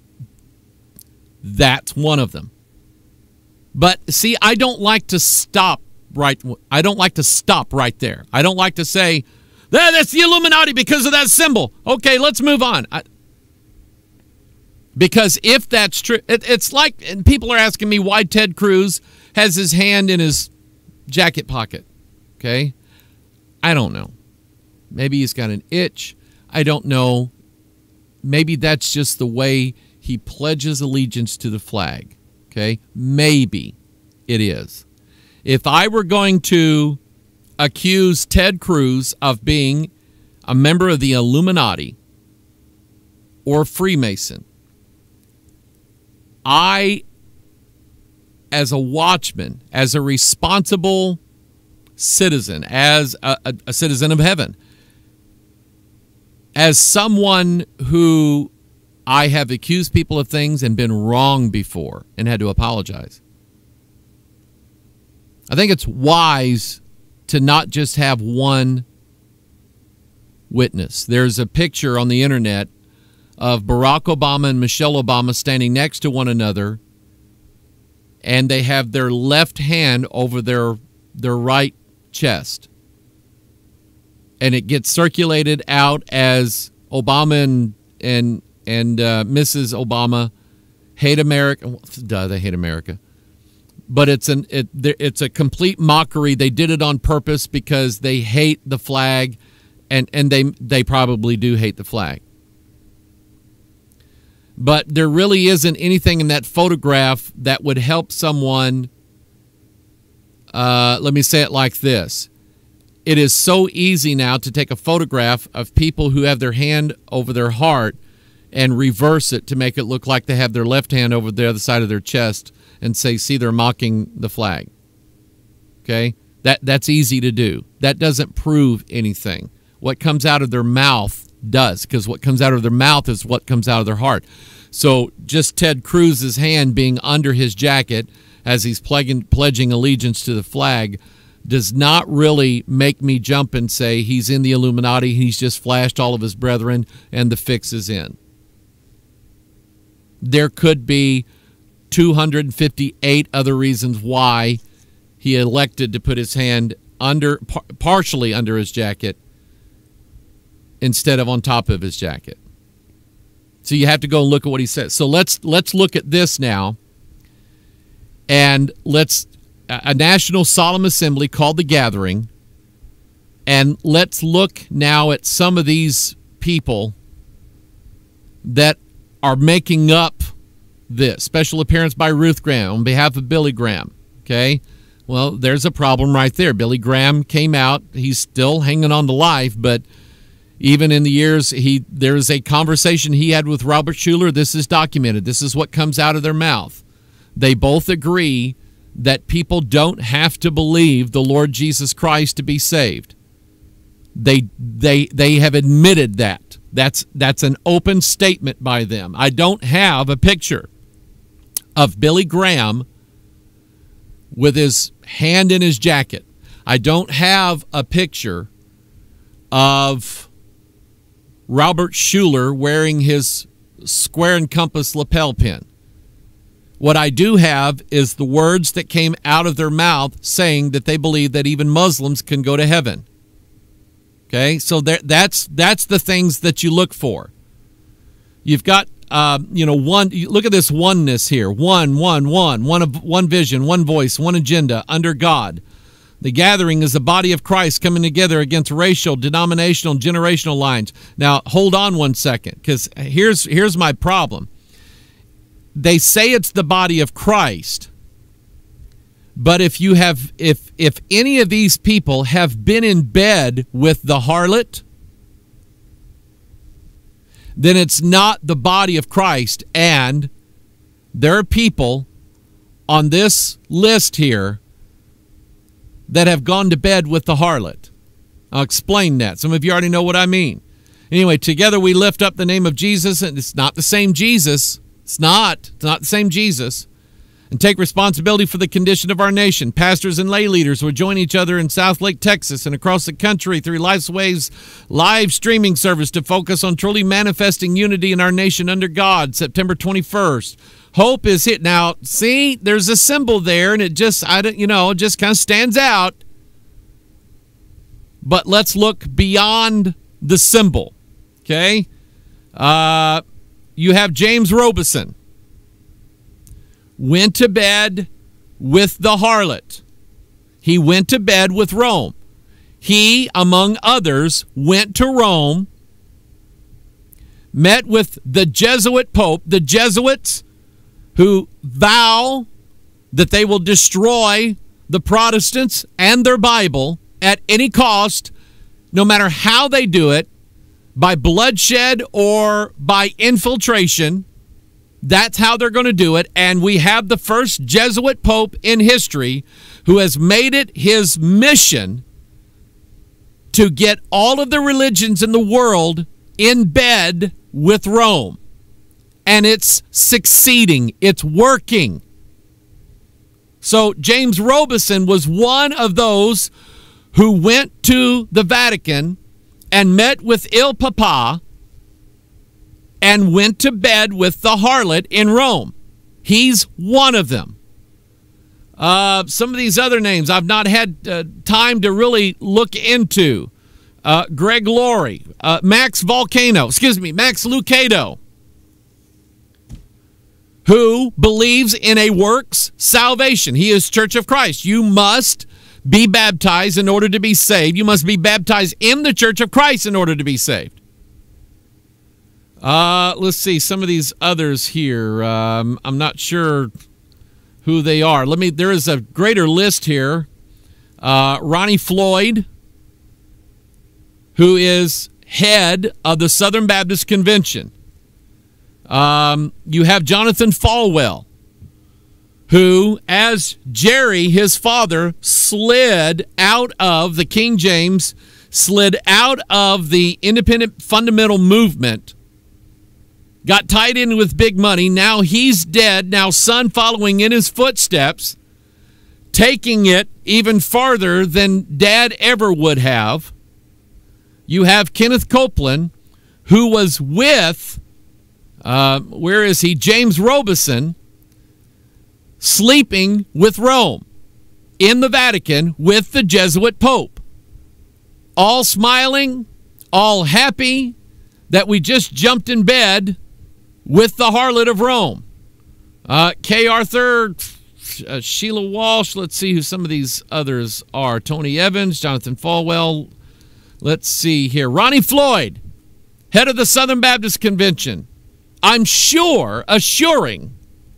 That's one of them. But see, I don't like to stop right. I don't like to stop right there. I don't like to say, that, that's the Illuminati because of that symbol. Okay, let's move on. I, because if that's true, it, it's like, and people are asking me why Ted Cruz has his hand in his jacket pocket. Okay? I don't know. Maybe he's got an itch. I don't know. Maybe that's just the way he pledges allegiance to the flag. Okay? Maybe it is. If I were going to accuse Ted Cruz of being a member of the Illuminati or Freemason, I, as a watchman, as a responsible citizen, as a, a, a citizen of heaven, as someone who I have accused people of things and been wrong before and had to apologize, I think it's wise to not just have one witness. There's a picture on the internet of Barack Obama and Michelle Obama standing next to one another, and they have their left hand over their their right chest. And it gets circulated out as Obama and and and uh, Missus Obama hate America. Duh, they hate America. But it's an it it's a complete mockery. They did it on purpose because they hate the flag, and and they they probably do hate the flag. But there really isn't anything in that photograph that would help someone. Uh, let me say it like this. It is so easy now to take a photograph of people who have their hand over their heart and reverse it to make it look like they have their left hand over the other side of their chest and say, see, they're mocking the flag. Okay? That, that's easy to do. That doesn't prove anything. What comes out of their mouth does, because what comes out of their mouth is what comes out of their heart. So just Ted Cruz's hand being under his jacket as he's pledging, pledging allegiance to the flag does not really make me jump and say he's in the Illuminati, he's just flashed all of his brethren, and the fix is in. There could be two hundred fifty-eight other reasons why he elected to put his hand under, par partially under his jacket instead of on top of his jacket. So you have to go and look at what he says. So let's let's look at this now, and let's a national solemn assembly called the Gathering, and let's look now at some of these people that are making up this. Special appearance by Ruth Graham on behalf of Billy Graham. Okay, well, there's a problem right there. Billy Graham came out. He's still hanging on to life, but even in the years, he there's a conversation he had with Robert Schuller. This is documented. This is what comes out of their mouth. They both agree that people don't have to believe the Lord Jesus Christ to be saved. They they they have admitted that. That's that's an open statement by them. I don't have a picture of Billy Graham with his hand in his jacket. I don't have a picture of Robert Schuller wearing his square and compass lapel pin. What I do have is the words that came out of their mouth saying that they believe that even Muslims can go to heaven. Okay, so there, that's that's the things that you look for. You've got, uh, you know, one. Look at this oneness here. One, one, one, one of one vision, one voice, one agenda under God. The gathering is the body of Christ coming together against racial, denominational, generational lines. Now, hold on one second, because here's here's my problem. They say it's the body of Christ, but if you have, if if any of these people have been in bed with the harlot, then it's not the body of Christ. And there are people on this list here that have gone to bed with the harlot. I'll explain that. Some of you already know what I mean. Anyway, together we lift up the name of Jesus, and it's not the same Jesus. It's not. It's not the same Jesus. And take responsibility for the condition of our nation. Pastors and lay leaders will join each other in South Lake, Texas, and across the country through Life's Waves live streaming service to focus on truly manifesting unity in our nation under God, September twenty-first. Hope is hit. Now, see, there's a symbol there, and it just, I don't, you know, it just kind of stands out. But let's look beyond the symbol. Okay? Uh... You have James Robison, went to bed with the harlot. He went to bed with Rome. He, among others, went to Rome, met with the Jesuit Pope, the Jesuits, who vow that they will destroy the Protestants and their Bible at any cost, no matter how they do it, by bloodshed or by infiltration. That's how they're going to do it. And we have the first Jesuit Pope in history who has made it his mission to get all of the religions in the world in bed with Rome. And it's succeeding. It's working. So James Robison was one of those who went to the Vatican and met with Il Papa and went to bed with the harlot in Rome. He's one of them. Uh, some of these other names I've not had uh, time to really look into. Uh, Greg Laurie, uh, Max Volcano, excuse me, Max Lucado, who believes in a works salvation. He is Church of Christ. You must be baptized in order to be saved. You must be baptized in the Church of Christ in order to be saved. Uh, let's see, some of these others here. Um, I'm not sure who they are. Let me. There is a greater list here. Uh, Ronnie Floyd, who is head of the Southern Baptist Convention. Um, you have Jonathan Falwell, who, as Jerry, his father, slid out of the King James, slid out of the independent fundamental movement, got tied in with big money. Now he's dead. Now son following in his footsteps, taking it even farther than dad ever would have. You have Kenneth Copeland, who was with, uh, where is he? James Robeson, sleeping with Rome in the Vatican with the Jesuit Pope. All smiling, all happy that we just jumped in bed with the harlot of Rome. Uh, Kay Arthur, uh, Sheila Walsh. Let's see who some of these others are. Tony Evans, Jonathan Falwell. Let's see here. Ronnie Floyd, head of the Southern Baptist Convention. I'm sure, assuring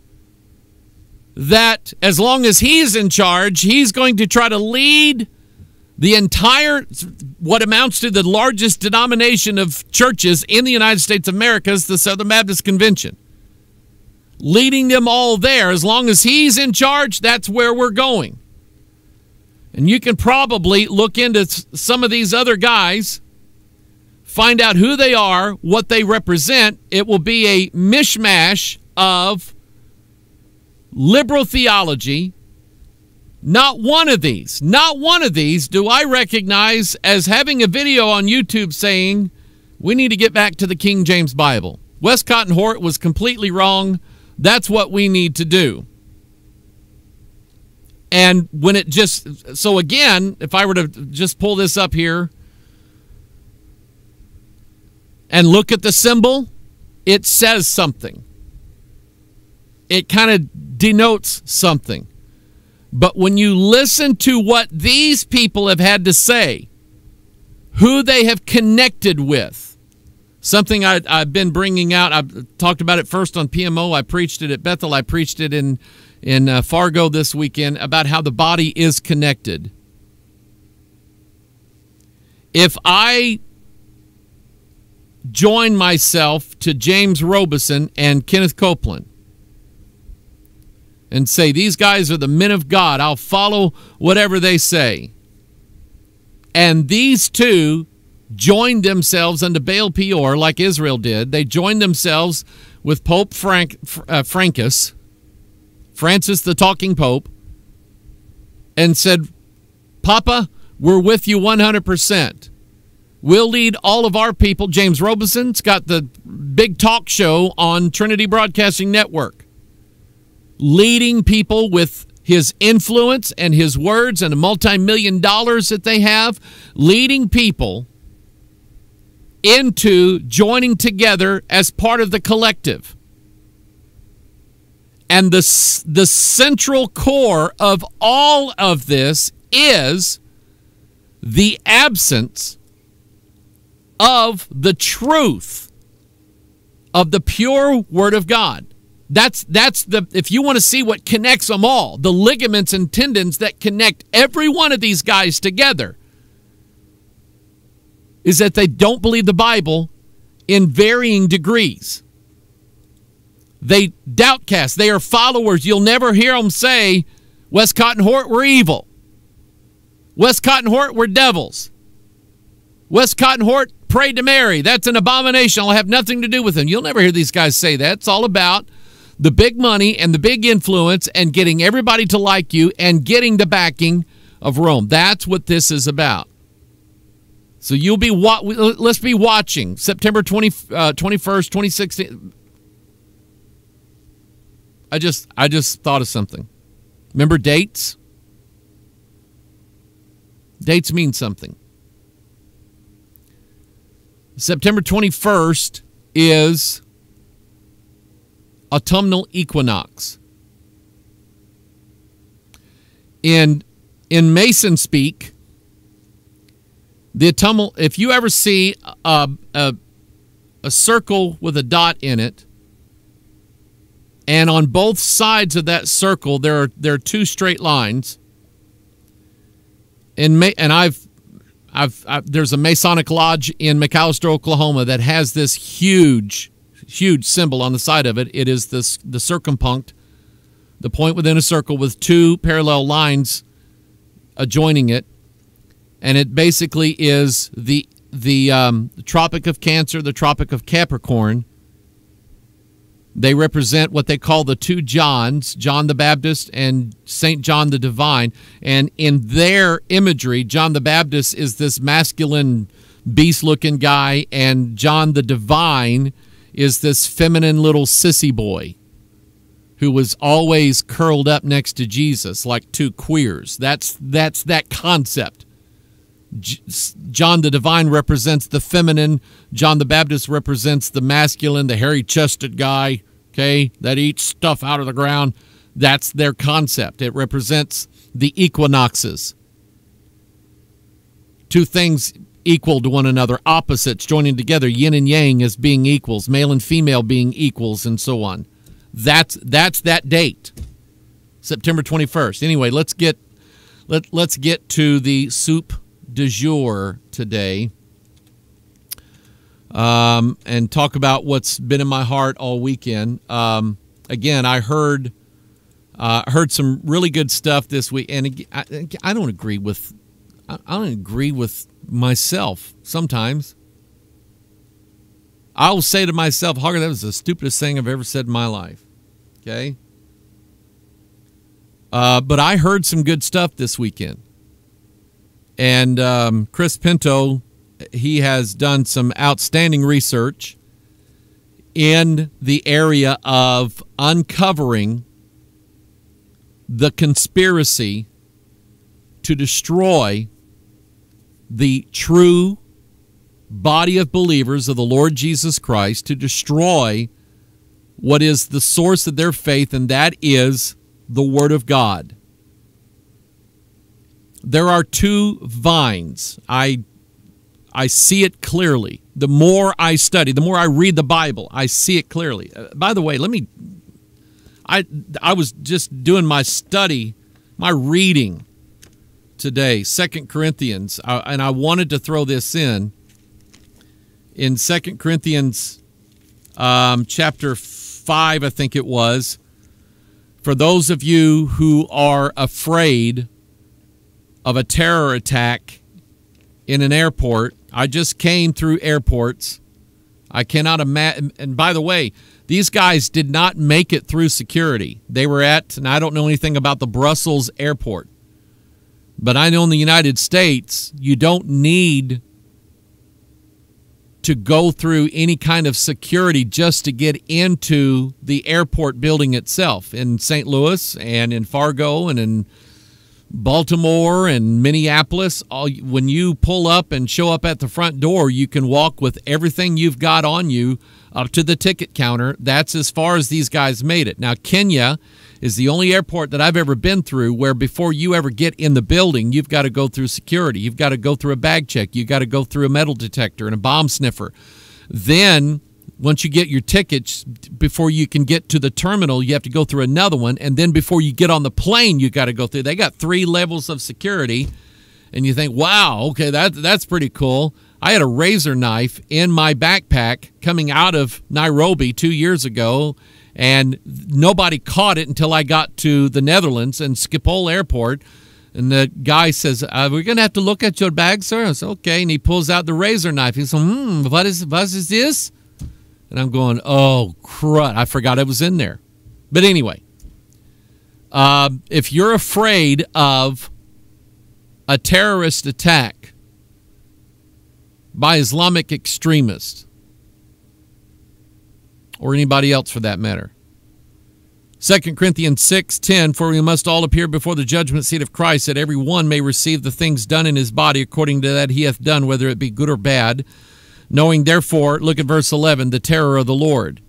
that as long as he's in charge, he's going to try to lead the entire, what amounts to the largest denomination of churches in the United States of America, is the Southern Baptist Convention. Leading them all there. As long as he's in charge, that's where we're going. And you can probably look into some of these other guys, find out who they are, what they represent. It will be a mishmash of liberal theology. Not one of these, not one of these do I recognize as having a video on YouTube saying we need to get back to the King James Bible. Westcott and Hort was completely wrong. That's what we need to do. And when it just, so again, if I were to just pull this up here and look at the symbol, it says something. It kind of denotes something. But when you listen to what these people have had to say, who they have connected with, something I, I've been bringing out, I've talked about it first on P M O, I preached it at Bethel, I preached it in, in uh, Fargo this weekend, about how the body is connected. If I join myself to James Robeson and Kenneth Copeland, and say, these guys are the men of God, I'll follow whatever they say, and these two joined themselves unto Baal Peor like Israel did. They joined themselves with Pope Frank, uh, Francis, Francis the talking Pope, and said, Papa, we're with you one hundred percent. We'll lead all of our people. James Robeson's got the big talk show on Trinity Broadcasting Network, leading people with his influence and his words and the multi-million dollars that they have, leading people into joining together as part of the collective. And the, the central core of all of this is the absence of the truth of the pure Word of God. That's that's the, if you want to see what connects them all, the ligaments and tendons that connect every one of these guys together, is that they don't believe the Bible in varying degrees. They doubtcast. They are followers. You'll never hear them say, Westcott and Hort were evil. Westcott and Hort were devils. Westcott and Hort prayed to Mary. That's an abomination. I'll have nothing to do with them. You'll never hear these guys say that. It's all about the big money and the big influence and getting everybody to like you and getting the backing of Rome. That's what this is about. So you'll be wa- let's be watching September twentieth, uh, twenty-first, twenty sixteen. I just I just thought of something. Remember dates? Dates mean something. September twenty-first is autumnal equinox. In in Mason speak, the autumnal, if you ever see a, a, a circle with a dot in it, and on both sides of that circle there are there are two straight lines, and and I've, I've I've there's a Masonic lodge in McAlester, Oklahoma that has this huge huge symbol on the side of it. It is this the circumpunct, the point within a circle with two parallel lines adjoining it. And it basically is the the um, Tropic of Cancer, the Tropic of Capricorn. They represent what they call the two Johns, John the Baptist and Saint John the Divine. And in their imagery, John the Baptist is this masculine, beast-looking guy, and John the Divine is this feminine little sissy boy who was always curled up next to Jesus like two queers. That's that's that concept. John the Divine represents the feminine. John the Baptist represents the masculine, the hairy-chested guy, okay, that eats stuff out of the ground. That's their concept. It represents the equinoxes. Two things equal to one another, opposites joining together, yin and yang as being equals, male and female being equals, and so on. That's that's that date, September twenty-first. Anyway, let's get let let's get to the soup du jour today, um, and talk about what's been in my heart all weekend. Um, again, I heard uh, heard some really good stuff this week, and I, I don't agree with I don't agree with myself sometimes. I'll say to myself, Hogger, that was the stupidest thing I've ever said in my life. Okay, uh, but I heard some good stuff this weekend. And um, Chris Pinto, he has done some outstanding research in the area of uncovering the conspiracy to destroy the true body of believers of the Lord Jesus Christ, to destroy what is the source of their faith, and that is the Word of God. There are two vines. I I see it clearly. The more I study, the more I read the Bible, I see it clearly. Uh, by the way, let me, I, I was just doing my study, my reading today, Second Corinthians, uh, and I wanted to throw this in. In Second Corinthians um, chapter five, I think it was, for those of you who are afraid of a terror attack in an airport. I just came through airports. I cannot imagine. And by the way, these guys did not make it through security. They were at, and I don't know anything about the Brussels airport, but I know in the United States, you don't need to go through any kind of security just to get into the airport building itself. In Saint Louis and in Fargo and in Baltimore and Minneapolis, all, when you pull up and show up at the front door, you can walk with everything you've got on you up to the ticket counter. That's as far as these guys made it. Now, Kenya is the only airport that I've ever been through where before you ever get in the building, you've got to go through security. You've got to go through a bag check. You've got to go through a metal detector and a bomb sniffer. Then once you get your tickets, before you can get to the terminal, you have to go through another one. And then before you get on the plane, you got to go through. They got three levels of security. And you think, wow, okay, that that's pretty cool. I had a razor knife in my backpack coming out of Nairobi two years ago, and nobody caught it until I got to the Netherlands and Schiphol Airport. And the guy says, uh, we're going to have to look at your bag, sir. I said, okay. And he pulls out the razor knife. He says, hmm, what is, what is this? And I'm going, oh, crud. I forgot it was in there. But anyway, uh, if you're afraid of a terrorist attack, by Islamic extremists, or anybody else for that matter. Second Corinthians six ten, for we must all appear before the judgment seat of Christ, that every one may receive the things done in his body according to that he hath done, whether it be good or bad. Knowing therefore, look at verse eleven, the terror of the Lord.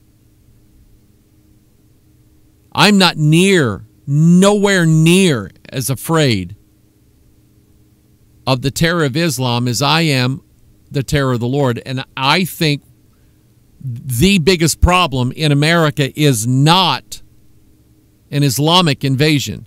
I'm not near, nowhere near as afraid of the terror of Islam as I am the terror of the Lord. And I think the biggest problem in America is not an Islamic invasion.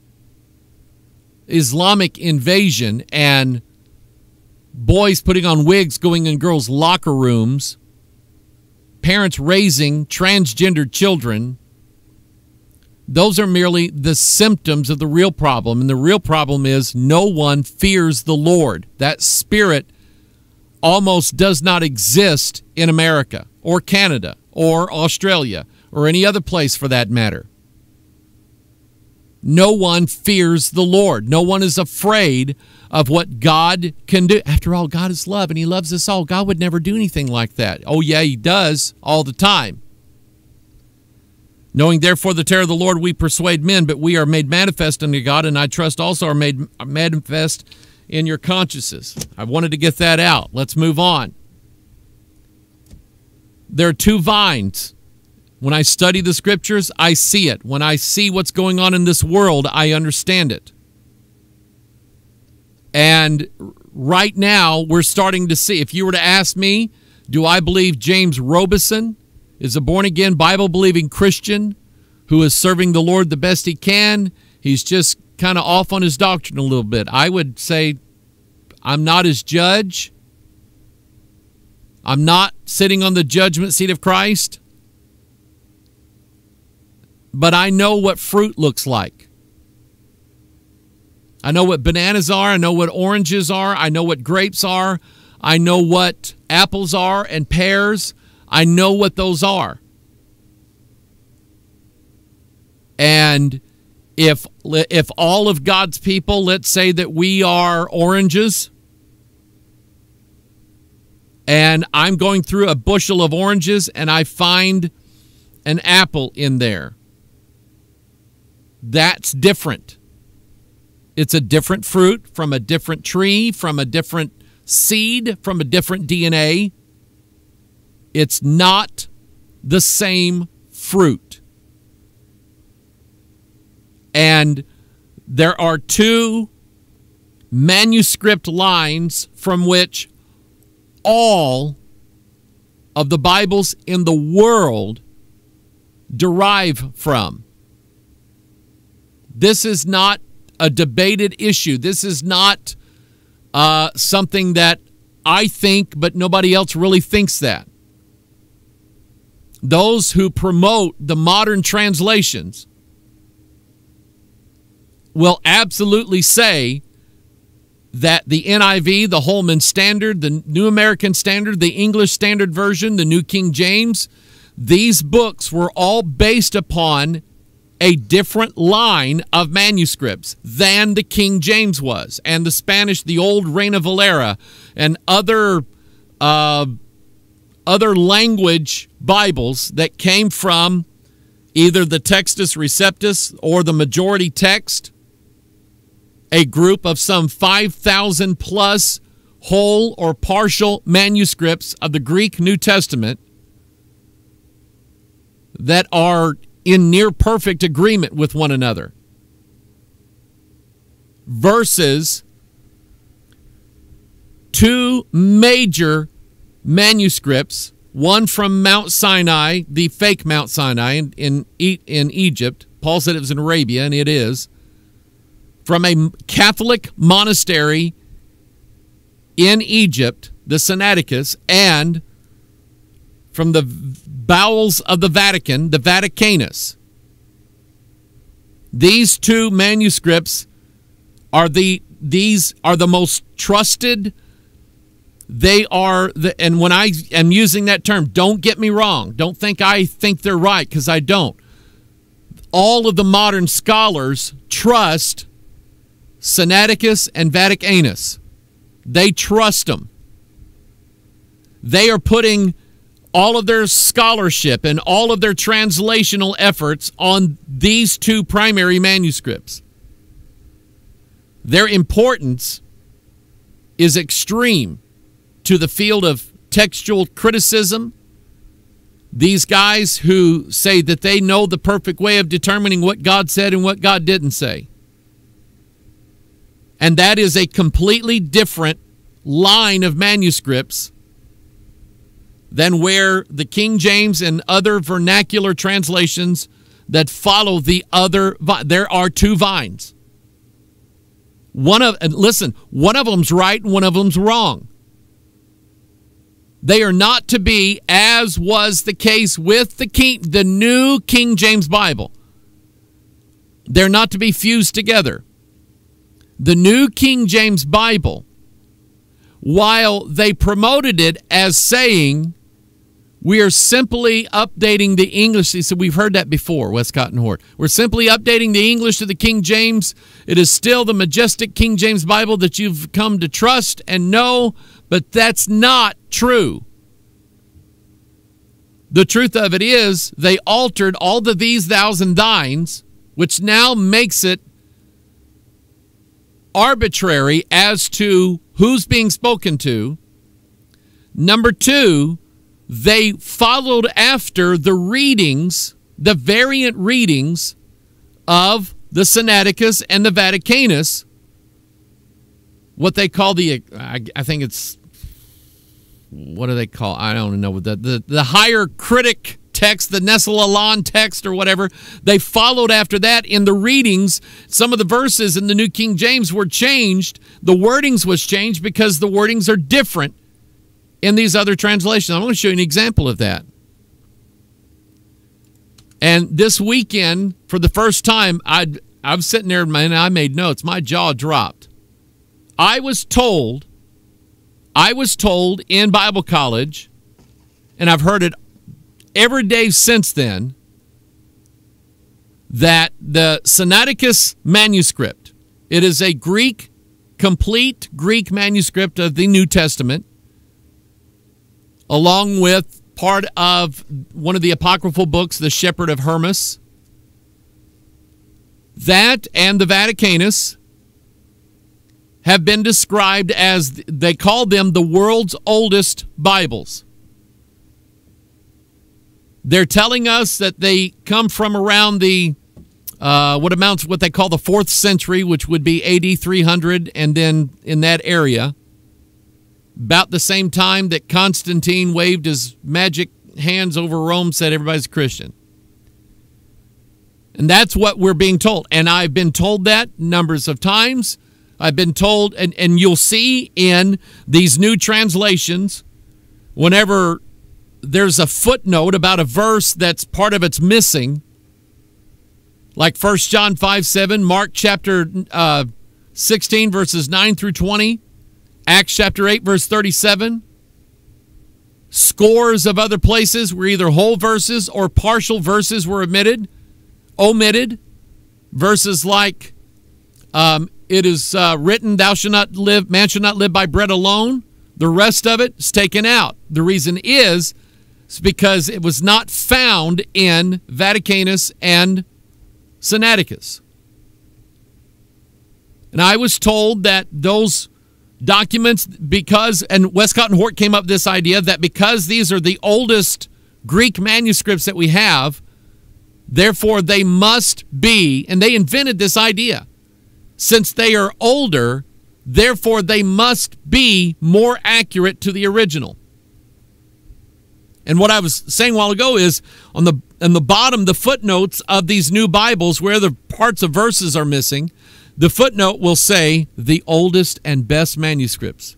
Islamic invasion and boys putting on wigs going in girls' locker rooms, parents raising transgendered children, those are merely the symptoms of the real problem. And the real problem is no one fears the Lord. That spirit almost does not exist in America or Canada or Australia or any other place for that matter. No one fears the Lord. No one is afraid of what God can do. After all, God is love and he loves us all. God would never do anything like that. Oh, yeah, he does all the time. Knowing therefore the terror of the Lord, we persuade men, but we are made manifest unto God, and I trust also are made manifest in your consciences. I wanted to get that out. Let's move on. There are two vines. When I study the scriptures, I see it. When I see what's going on in this world, I understand it. And right now, we're starting to see. If you were to ask me, do I believe James Robison is a born-again, Bible-believing Christian who is serving the Lord the best he can? He's just kind of off on his doctrine a little bit. I would say I'm not his judge. I'm not sitting on the judgment seat of Christ. But I know what fruit looks like. I know what bananas are. I know what oranges are. I know what grapes are. I know what apples are and pears. I know what those are. And if if all of God's people, let's say that we are oranges, and I'm going through a bushel of oranges and I find an apple in there, that's different. It's a different fruit from a different tree, from a different seed, from a different D N A. It's not the same fruit. And there are two manuscript lines from which all of the Bibles in the world derive from. This is not a debated issue. This is not uh, something that I think, but nobody else really thinks that. Those who promote the modern translations will absolutely say that the N I V, the Holman Standard, the New American Standard, the English Standard Version, the New King James, these books were all based upon a different line of manuscripts than the King James was, and the Spanish, the old Reina Valera, and other uh, other language Bibles that came from either the Textus Receptus or the majority text, a group of some five thousand plus whole or partial manuscripts of the Greek New Testament that are in near perfect agreement with one another, versus two major manuscripts, one from Mount Sinai, the fake Mount Sinai in, in, in Egypt. Paul said it was in Arabia, and it is, from a Catholic monastery in Egypt, the Sinaiticus, and from the bowels of the Vatican, the Vaticanus. These two manuscripts are the these are the most trusted. They are the, and when I am using that term, don't get me wrong. Don't think I think they're right, because I don't. All of the modern scholars trust Sinaiticus and Vaticanus. They trust them. they are putting all of their scholarship and all of their translational efforts on these two primary manuscripts. Their importance is extreme to the field of textual criticism. These guys who say that they know the perfect way of determining what God said and what God didn't say. And that is a completely different line of manuscripts than where the King James and other vernacular translations that follow the other. There are two vines. One of, and listen, one of them's right and one of them's wrong. They are not to be, as was the case with the King, the new King James Bible. They're not to be fused together. The new King James Bible, while they promoted it as saying, we are simply updating the English. So we've heard that before, Westcott and Hort. We're simply updating the English to the King James. It is still the majestic King James Bible that you've come to trust and know, but that's not true. The truth of it is they altered all the these, thous, and thines, which now makes it arbitrary as to who's being spoken to. Number two, they followed after the readings, the variant readings of the Sinaiticus and the Vaticanus, what they call the, I, I think it's, what do they call, I don't know, the, the, the higher critic text, the Nestle-Aland text or whatever. They followed after that in the readings. Some of the verses in the New King James were changed. The wordings was changed because the wordings are different in these other translations. I'm going to show you an example of that. And this weekend, for the first time, I'd, I was sitting there and I made notes. My jaw dropped. I was told, I was told in Bible college, and I've heard it every day since then, that the Sinaiticus manuscript, it is a Greek, complete Greek manuscript of the New Testament, along with part of one of the apocryphal books, The Shepherd of Hermas. That and the Vaticanus have been described as, they call them the world's oldest Bibles. They're telling us that they come from around the, uh, what amounts what they call the fourth century, which would be A D three hundred, and then in that area. About the same time that Constantine waved his magic hands over Rome, said everybody's a Christian. And that's what we're being told. And I've been told that numbers of times. I've been told, and, and you'll see in these new translations, whenever there's a footnote about a verse that's part of it's missing, like First John five seven, Mark chapter uh, sixteen, verses nine through twenty, Acts chapter eight, verse thirty-seven, scores of other places where either whole verses or partial verses were omitted, omitted. Verses like, um, it is uh, written, thou shalt not live, man shall not live by bread alone. The rest of it is taken out. The reason is, it's because it was not found in Vaticanus and Sinaiticus. And I was told that those documents, because, and Westcott and Hort came up with this idea that because these are the oldest Greek manuscripts that we have, therefore they must be, and they invented this idea, since they are older, therefore they must be more accurate to the original. And what I was saying a while ago is, on the, on the bottom, the footnotes of these new Bibles, where the parts of verses are missing, the footnote will say, the oldest and best manuscripts.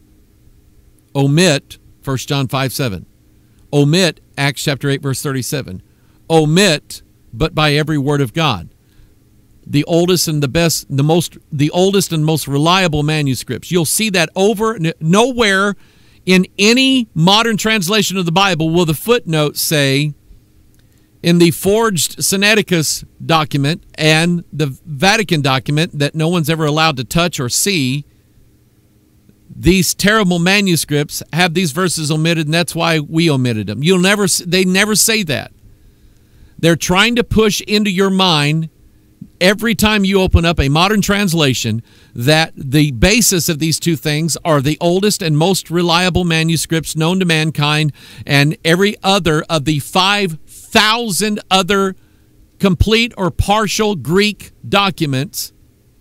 Omit First John five seven. Omit Acts chapter eight, verse thirty-seven. Omit, but by every word of God. The oldest and the best, the most, the oldest and most reliable manuscripts. You'll see that over, nowhere in any modern translation of the Bible will the footnote say, in the forged Sinaiticus document and the Vatican document that no one's ever allowed to touch or see, these terrible manuscripts have these verses omitted, and that's why we omitted them. You'll never, they never say that. They're trying to push into your mind every time you open up a modern translation that the basis of these two things are the oldest and most reliable manuscripts known to mankind, and every other of the five thousand other complete or partial Greek documents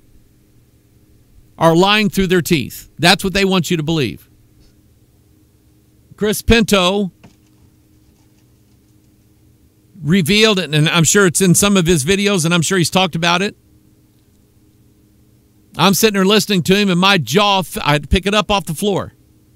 are lying through their teeth. That's what they want you to believe. Chris Pinto revealed it, and I'm sure it's in some of his videos, and I'm sure he's talked about it. I'm sitting there listening to him, and my jaw, I'd pick it up off the floor.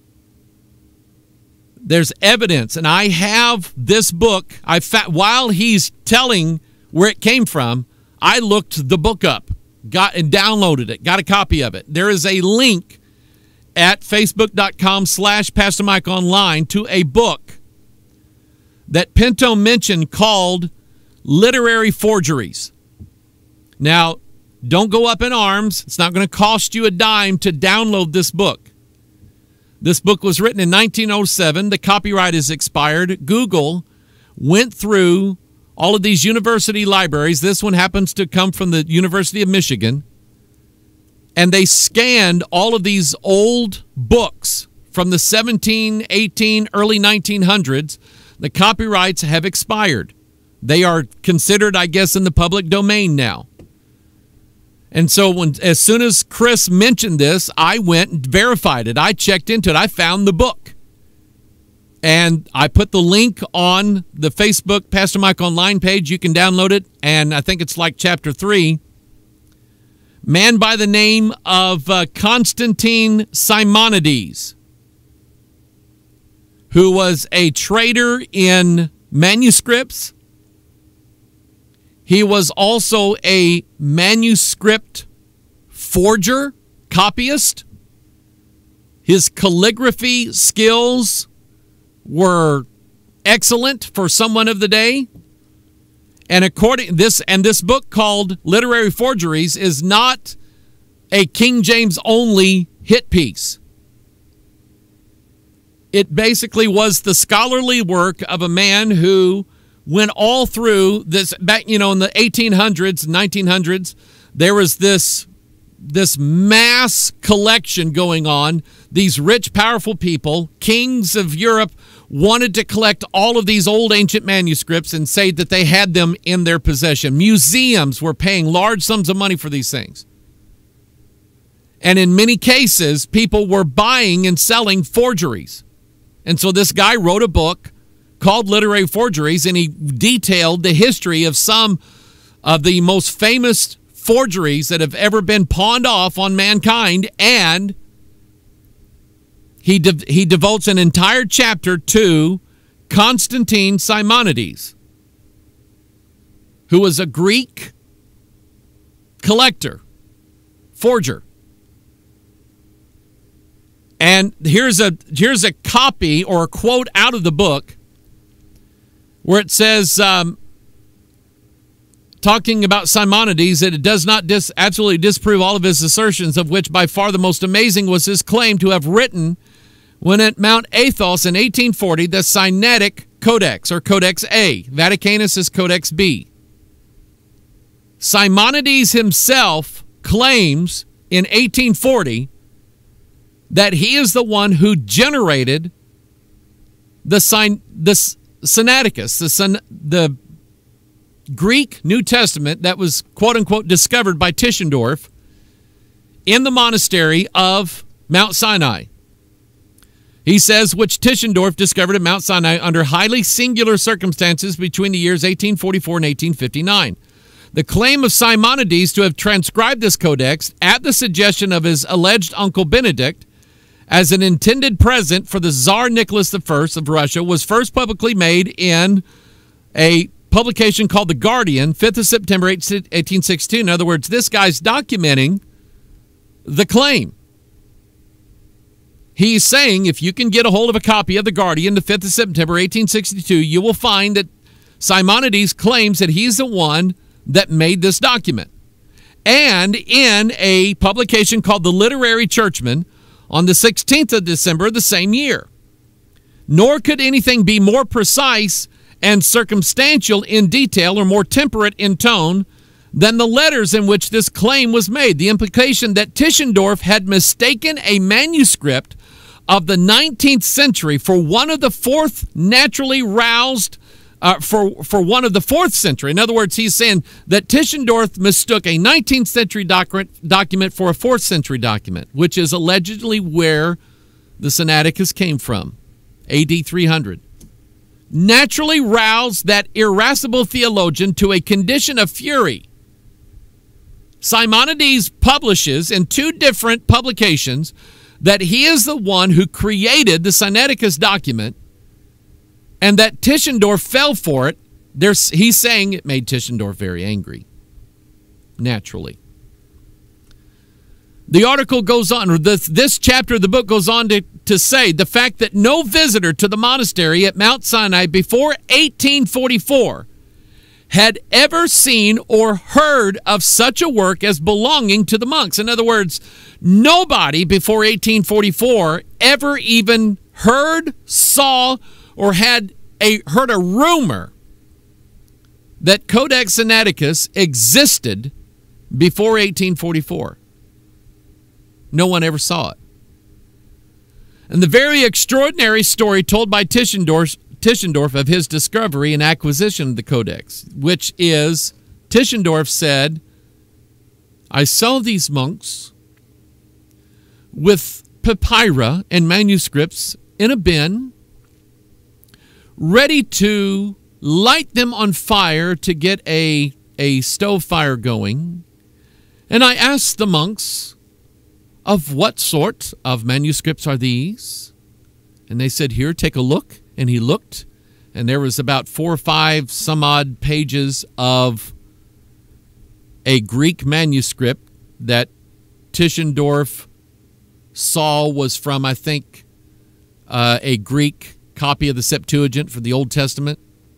There's evidence, and I have this book. I fa- while he's telling where it came from, I looked the book up, got and downloaded it, got a copy of it. There is a link at facebook.com slash Pastor Mike Online to a book that Pinto mentioned called Literary Forgeries. Now, don't go up in arms. It's not going to cost you a dime to download this book. This book was written in nineteen oh seven. The copyright is expired. Google went through all of these university libraries. This one happens to come from the University of Michigan. And they scanned all of these old books from the seventeen, eighteen, early nineteen hundreds. The copyrights have expired. They are considered, I guess, in the public domain now. And so when, as soon as Chris mentioned this, I went and verified it. I checked into it. I found the book. And I put the link on the Facebook Pastor Mike Online page. You can download it. And I think it's like chapter three. Man by the name of uh, Constantine Simonides, who was a trader in manuscripts. He was also a manuscript forger, copyist. His calligraphy skills were excellent for someone of the day. And according this and this book called Literary Forgeries is not a King James only hit piece. It basically was the scholarly work of a man who went all through this back, you know, in the eighteen hundreds, nineteen hundreds, there was this this mass collection going on. These rich, powerful people, kings of Europe, wanted to collect all of these old ancient manuscripts and say that they had them in their possession. Museums were paying large sums of money for these things. And in many cases, people were buying and selling forgeries. And so this guy wrote a book called Literary Forgeries, and he detailed the history of some of the most famous forgeries that have ever been pawned off on mankind, and he de- he devotes an entire chapter to Constantine Simonides, who was a Greek collector, forger. And here's a here's a copy or a quote out of the book where it says, um, talking about Simonides, that it does not dis- absolutely disprove all of his assertions, of which by far the most amazing was his claim to have written, when at Mount Athos in eighteen forty, the Sinaitic Codex, or Codex A. Vaticanus is Codex B. Simonides himself claims in eighteen forty that he is the one who generated the Sin- the Sinaiticus, the, Sin- the Greek New Testament that was quote-unquote discovered by Tischendorf in the monastery of Mount Sinai. He says, which Tischendorf discovered at Mount Sinai under highly singular circumstances between the years eighteen forty-four and eighteen fifty-nine. The claim of Simonides to have transcribed this codex at the suggestion of his alleged uncle Benedict as an intended present for the Tsar Nicholas the First of Russia was first publicly made in a publication called The Guardian, fifth of September eighteen sixty-two. In other words, this guy's documenting the claim. He's saying if you can get a hold of a copy of The Guardian, the fifth of September eighteen sixty-two, you will find that Simonides claims that he's the one that made this document. And in a publication called The Literary Churchman, on the sixteenth of December of the same year. Nor could anything be more precise and circumstantial in detail or more temperate in tone than the letters in which this claim was made. The implication that Tischendorf had mistaken a manuscript of the nineteenth century for one of the fourth naturally roused, uh, for, for one of the fourth century. In other words, he's saying that Tischendorf mistook a nineteenth century doc- document for a fourth century document, which is allegedly where the Sinaiticus came from, A D three hundred. Naturally roused that irascible theologian to a condition of fury. Simonides publishes in two different publications that he is the one who created the Sinaiticus document and that Tischendorf fell for it. There's, he's saying it made Tischendorf very angry, naturally. The article goes on, or this, this chapter of the book goes on to, to say the fact that no visitor to the monastery at Mount Sinai before eighteen forty-four had ever seen or heard of such a work as belonging to the monks. In other words, nobody before eighteen forty-four ever even heard, saw, or had a heard a rumor that Codex Sinaiticus existed before eighteen forty-four. No one ever saw it. And the very extraordinary story told by Tischendorf Tischendorf of his discovery and acquisition of the Codex, which is, Tischendorf said, I saw these monks with papyri and manuscripts in a bin, ready to light them on fire to get a, a stove fire going. And I asked the monks, of what sort of manuscripts are these? And they said, here, take a look. And he looked, and there was about four or five some odd pages of a Greek manuscript that Tischendorf saw was from, I think, uh, a Greek copy of the Septuagint for the Old Testament.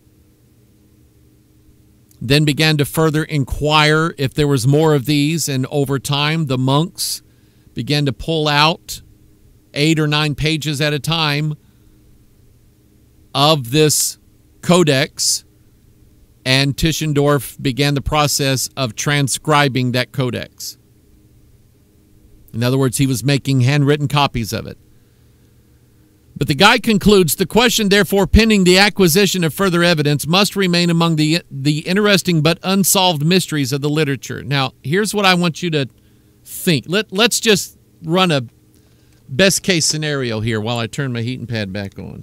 Then began to further inquire if there was more of these, and over time the monks began to pull out eight or nine pages at a time of this codex, and Tischendorf began the process of transcribing that codex. In other words, he was making handwritten copies of it. But the guy concludes, the question, therefore, pending the acquisition of further evidence, must remain among the, the interesting but unsolved mysteries of the literature. Now, here's what I want you to think. Let, let's just run a best case scenario here while I turn my heating pad back on.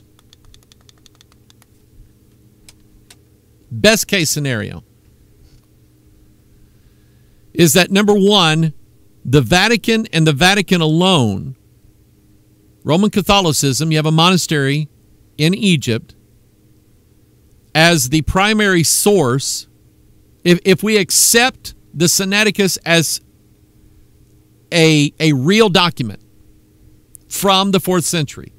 Best case scenario is that, number one, the Vatican and the Vatican alone, Roman Catholicism, you have a monastery in Egypt as the primary source. If, if we accept the Sinaiticus as a, a real document from the fourth century,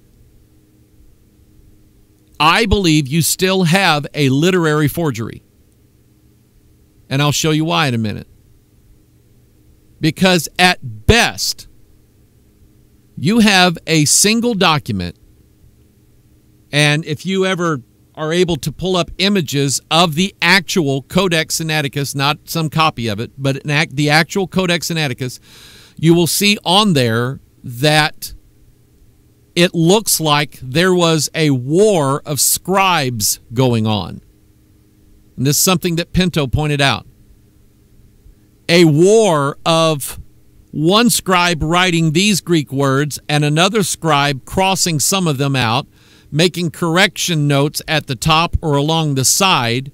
I believe you still have a literary forgery. And I'll show you why in a minute. Because at best, you have a single document, and if you ever are able to pull up images of the actual Codex Sinaiticus, not some copy of it, but an act, the actual Codex Sinaiticus, you will see on there that it looks like there was a war of scribes going on. And this is something that Pinto pointed out. A war of one scribe writing these Greek words and another scribe crossing some of them out, making correction notes at the top or along the side,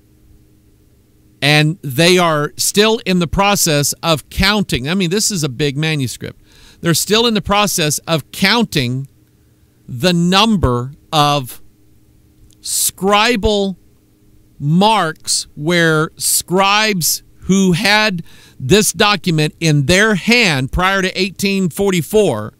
and they are still in the process of counting. I mean, this is a big manuscript. They're still in the process of counting the number of scribal marks where scribes who had this document in their hand prior to eighteen forty-four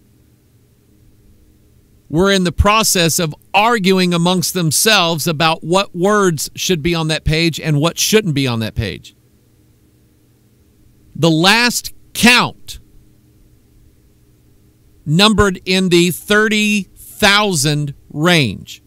were in the process of arguing amongst themselves about what words should be on that page and what shouldn't be on that page. The last count numbered in the thirty thousand range.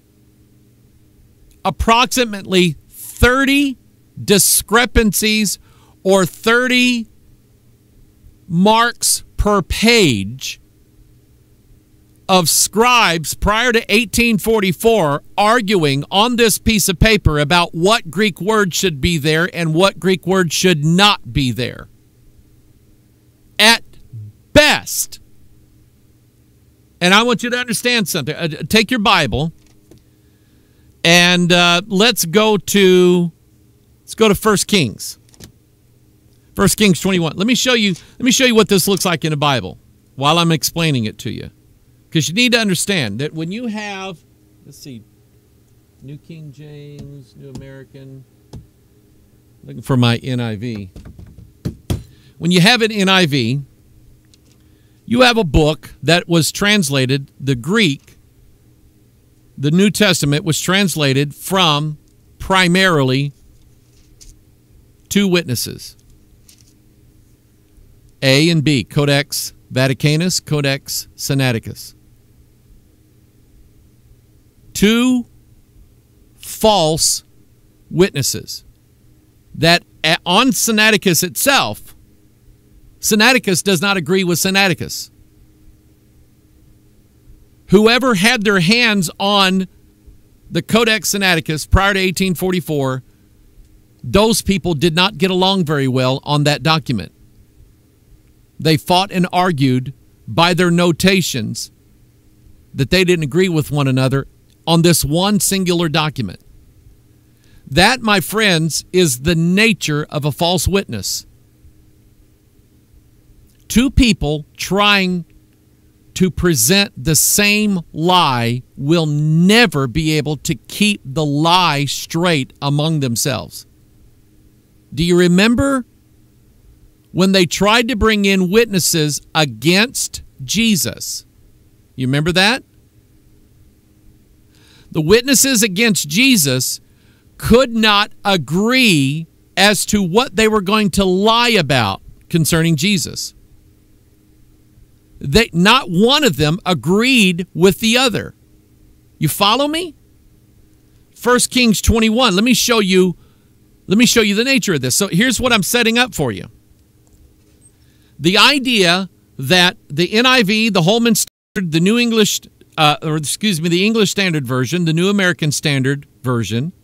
Approximately thirty discrepancies or thirty marks per page of scribes prior to eighteen forty-four arguing on this piece of paper about what Greek word should be there and what Greek word should not be there. At best. And I want you to understand something. Uh, take your Bible and uh, let's go to let's go to First Kings. First Kings twenty-one. Let me show you. Let me show you what this looks like in the Bible while I'm explaining it to you, because you need to understand that when you have, let's see, New King James, New American. Looking for my N I V. When you have an N I V, you have a book that was translated, the Greek, the New Testament was translated from primarily two witnesses. A and B, Codex Vaticanus, Codex Sinaiticus. Two false witnesses that on Sinaiticus itself, Sinaiticus does not agree with Sinaiticus. Whoever had their hands on the Codex Sinaiticus prior to eighteen forty-four, those people did not get along very well on that document. They fought and argued by their notations that they didn't agree with one another on this one singular document. That, my friends, is the nature of a false witness. Two people trying to present the same lie will never be able to keep the lie straight among themselves. Do you remember when they tried to bring in witnesses against Jesus? You remember that? The witnesses against Jesus could not agree as to what they were going to lie about concerning Jesus. They, not one of them agreed with the other. You follow me? First Kings twenty-one. Let me show you, let me show you the nature of this. So here's what I'm setting up for you. The idea that the N I V, the Holman Standard, the New English, uh, or excuse me, the English Standard Version, the New American Standard Version,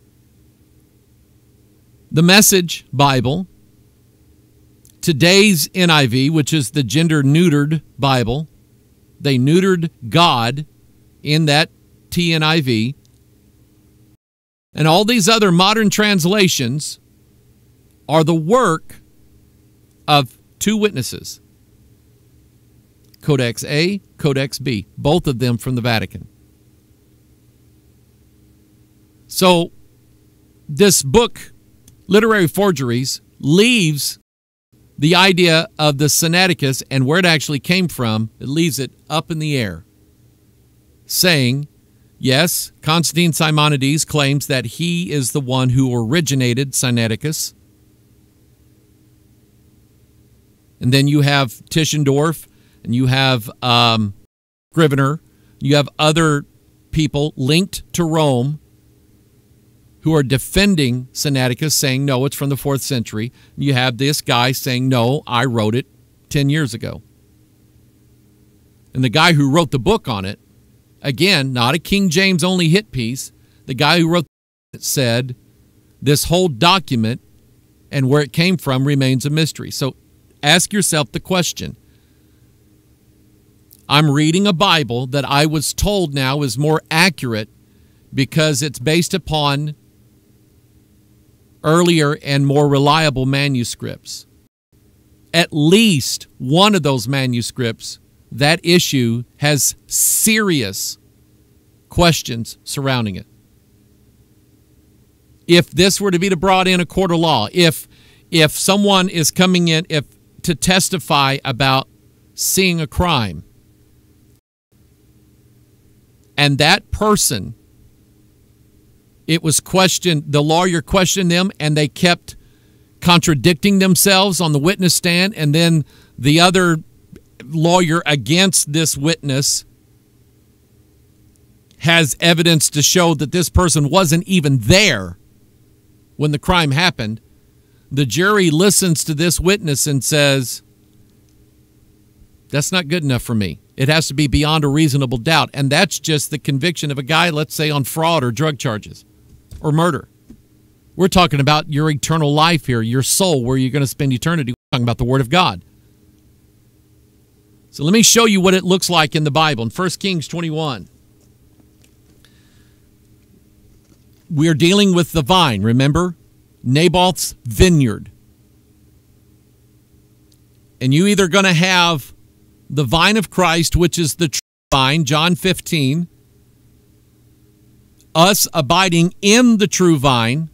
the Message Bible, today's N I V, which is the gender-neutered Bible, they neutered God in that T N I V, and all these other modern translations are the work of two witnesses, Codex A, Codex B, both of them from the Vatican. So this book, Literary Forgeries, leaves the idea of the Sinaiticus and where it actually came from, it leaves it up in the air, saying, yes, Constantine Simonides claims that he is the one who originated Sinaiticus. And then you have Tischendorf, and you have um, Scrivener, you have other people linked to Rome who are defending Sinaiticus, saying, no, it's from the fourth century. You have this guy saying, no, I wrote it ten years ago. And the guy who wrote the book on it, again, not a King James only hit piece, the guy who wrote it said, this whole document and where it came from remains a mystery. So ask yourself the question. I'm reading a Bible that I was told now is more accurate because it's based upon earlier and more reliable manuscripts. At least one of those manuscripts, that issue has serious questions surrounding it. If this were to be brought in a court of law, if if someone is coming in if to testify about seeing a crime, and that person, it was questioned, the lawyer questioned them, and they kept contradicting themselves on the witness stand, and then the other lawyer against this witness has evidence to show that this person wasn't even there when the crime happened, the jury listens to this witness and says, that's not good enough for me. It has to be beyond a reasonable doubt. And that's just the conviction of a guy, let's say, on fraud or drug charges or murder. We're talking about your eternal life here, your soul, where you're going to spend eternity. We're talking about the Word of God. So let me show you what it looks like in the Bible. In First Kings twenty-one, we are dealing with the vine, remember? Naboth's vineyard. And you either going to have the vine of Christ, which is the true vine, John fifteen, us abiding in the true vine.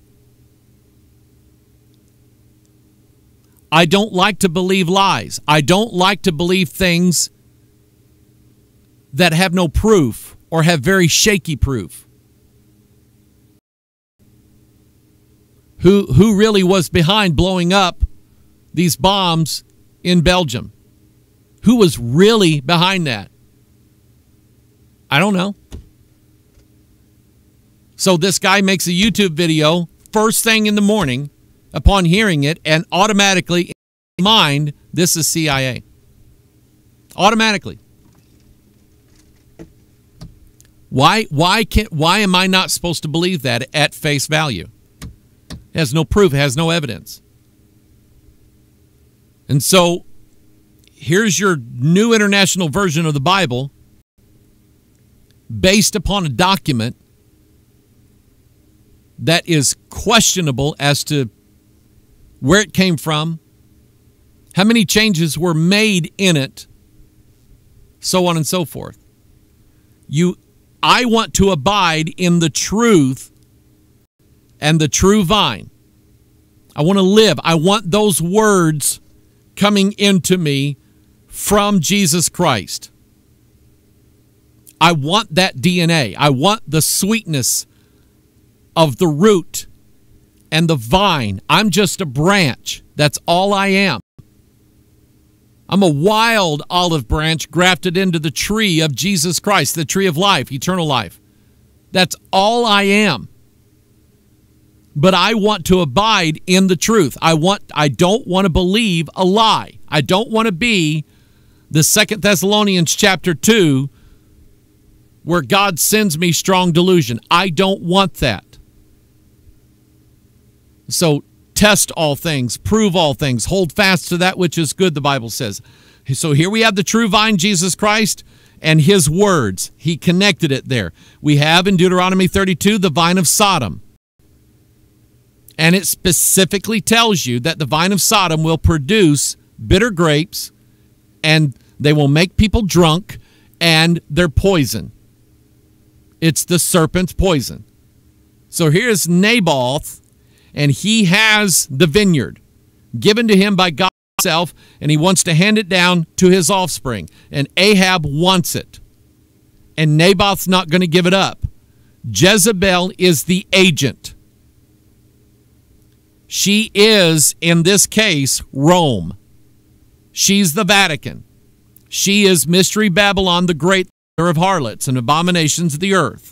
I don't like to believe lies. I don't like to believe things that have no proof or have very shaky proof. Who, who really was behind blowing up these bombs in Belgium? Who was really behind that? I don't know. So this guy makes a YouTube video first thing in the morning upon hearing it, and automatically in his mind, this is C I A. Automatically. Why, why, can't, why am I not supposed to believe that at face value? It has no proof. It has no evidence. And so here's your new international version of the Bible based upon a document that is questionable as to where it came from, how many changes were made in it, so on and so forth. You, I want to abide in the truth and the true vine. I want to live. I want those words coming into me from Jesus Christ. I want that D N A. I want the sweetness of the root and the vine. I'm just a branch. That's all I am. I'm a wild olive branch grafted into the tree of Jesus Christ, the tree of life, eternal life. That's all I am. But I want to abide in the truth. I want. I don't want to believe a lie. I don't want to be the Second Thessalonians chapter two where God sends me strong delusion. I don't want that. So test all things, prove all things, hold fast to that which is good, the Bible says. So here we have the true vine, Jesus Christ, and his words. He connected it there. We have in Deuteronomy thirty-two the vine of Sodom. And it specifically tells you that the vine of Sodom will produce bitter grapes, and they will make people drunk, and they're poison. It's the serpent's poison. So here's Naboth, and he has the vineyard given to him by God himself, and he wants to hand it down to his offspring. And Ahab wants it. And Naboth's not going to give it up. Jezebel is the agent. She is, in this case, Rome. She's the Vatican. She is Mystery Babylon, the great mother of harlots and abominations of the earth.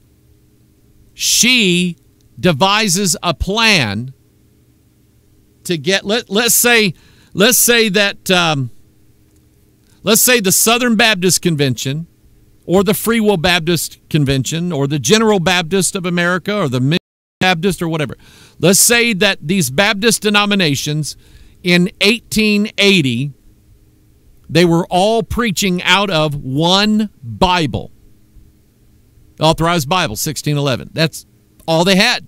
She devises a plan to get, let, let's say, let's say that, um, let's say the Southern Baptist Convention or the Free Will Baptist Convention or the General Baptist of America or the Baptist or whatever. Let's say that these Baptist denominations in eighteen eighty, they were all preaching out of one Bible. The Authorized Bible, sixteen eleven. That's all they had.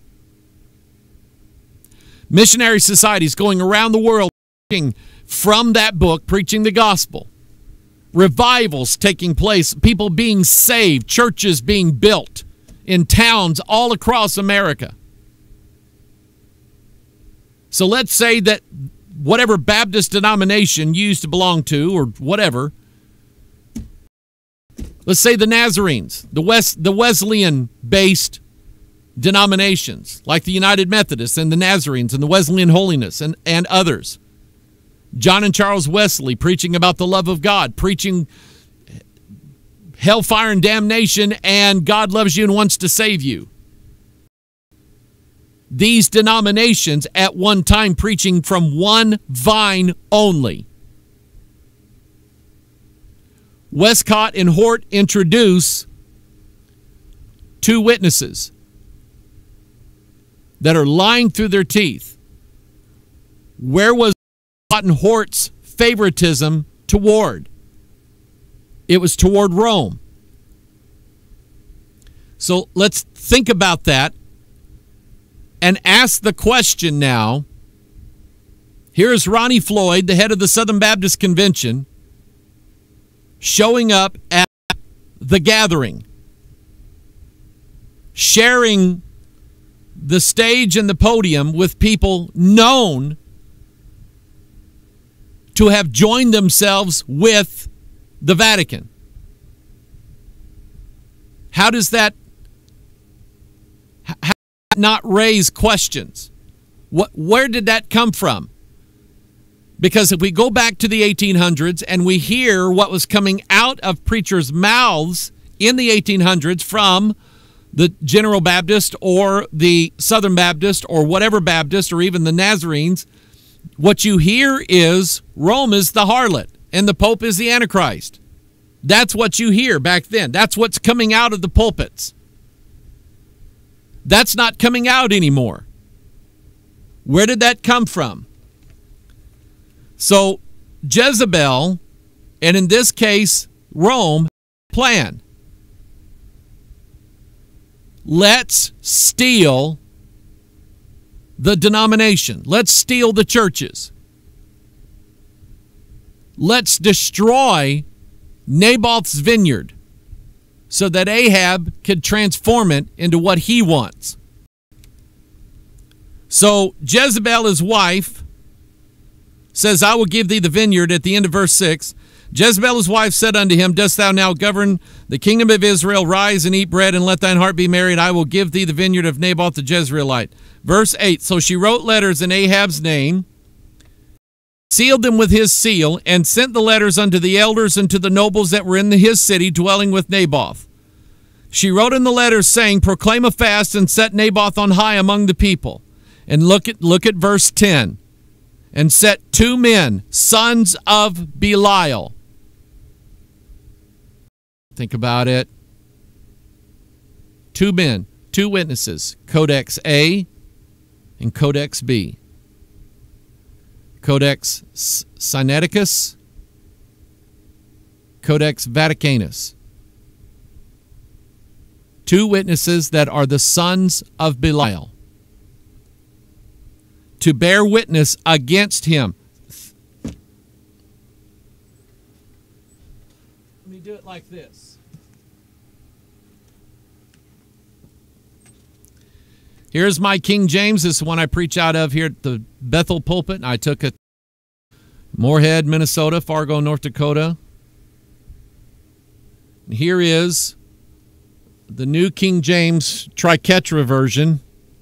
Missionary societies going around the world preaching from that book, preaching the gospel. Revivals taking place, people being saved, churches being built in towns all across America. So let's say that whatever Baptist denomination you used to belong to or whatever, let's say the Nazarenes, the West, the Wesleyan-based denominations like the United Methodists and the Nazarenes and the Wesleyan Holiness and, and others, John and Charles Wesley preaching about the love of God, preaching hellfire and damnation, and God loves you and wants to save you. These denominations at one time preaching from one vine only. Westcott and Hort introduce two witnesses that are lying through their teeth. Where was Westcott and Hort's favoritism toward? It was toward Rome. So let's think about that and ask the question now. Here's Ronnie Floyd, the head of the Southern Baptist Convention, showing up at the gathering, sharing the stage and the podium with people known to have joined themselves with the Vatican. How does that how does that not raise questions? What, where did that come from? Because if we go back to the eighteen hundreds and we hear what was coming out of preachers' mouths in the eighteen hundreds from the General Baptist or the Southern Baptist or whatever Baptist or even the Nazarenes, what you hear is Rome is the harlot and the Pope is the Antichrist. That's what you hear back then. That's what's coming out of the pulpits. That's not coming out anymore. Where did that come from? So Jezebel, and in this case Rome, plan. Let's steal the denomination. Let's steal the churches. Let's destroy Naboth's vineyard so that Ahab could transform it into what he wants. So Jezebel, his wife, says, I will give thee the vineyard at the end of verse six. Jezebel, his wife, said unto him, dost thou now govern the kingdom of Israel? Rise and eat bread, and let thine heart be merry, and I will give thee the vineyard of Naboth the Jezreelite. Verse eight, so she wrote letters in Ahab's name, sealed them with his seal, and sent the letters unto the elders and to the nobles that were in his city, dwelling with Naboth. She wrote in the letters, saying, proclaim a fast, and set Naboth on high among the people. And look at, look at verse ten. And set two men, sons of Belial. Think about it. Two men, two witnesses, Codex A and Codex B. Codex Sinaiticus, Codex Vaticanus. Two witnesses that are the sons of Belial, to bear witness against him. Let me do it like this. Here's my King James. This is one I preach out of here at the Bethel pulpit. I took it Moorhead, Minnesota, Fargo, North Dakota. And here is the New King James Triquetra version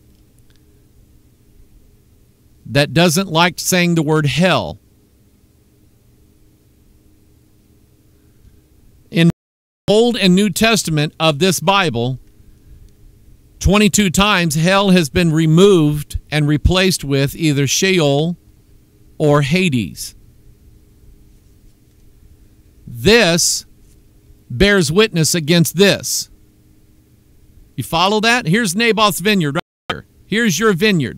that doesn't like saying the word hell. In Old and New Testament of this Bible, twenty-two times hell has been removed and replaced with either Sheol or Hades. This bears witness against this. You follow that? Here's Naboth's vineyard right here. Here's your vineyard.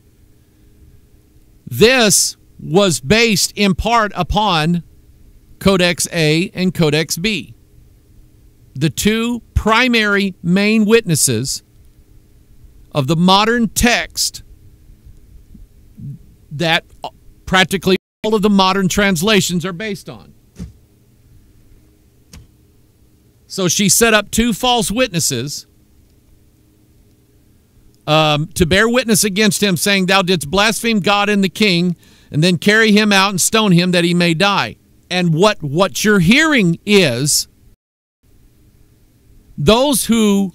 This was based in part upon Codex A and Codex B, the two primary main witnesses of the modern text that practically all of the modern translations are based on. So she set up two false witnesses Um, to bear witness against him, saying, thou didst blaspheme God and the king, and then carry him out and stone him that he may die. And what, what you're hearing is those who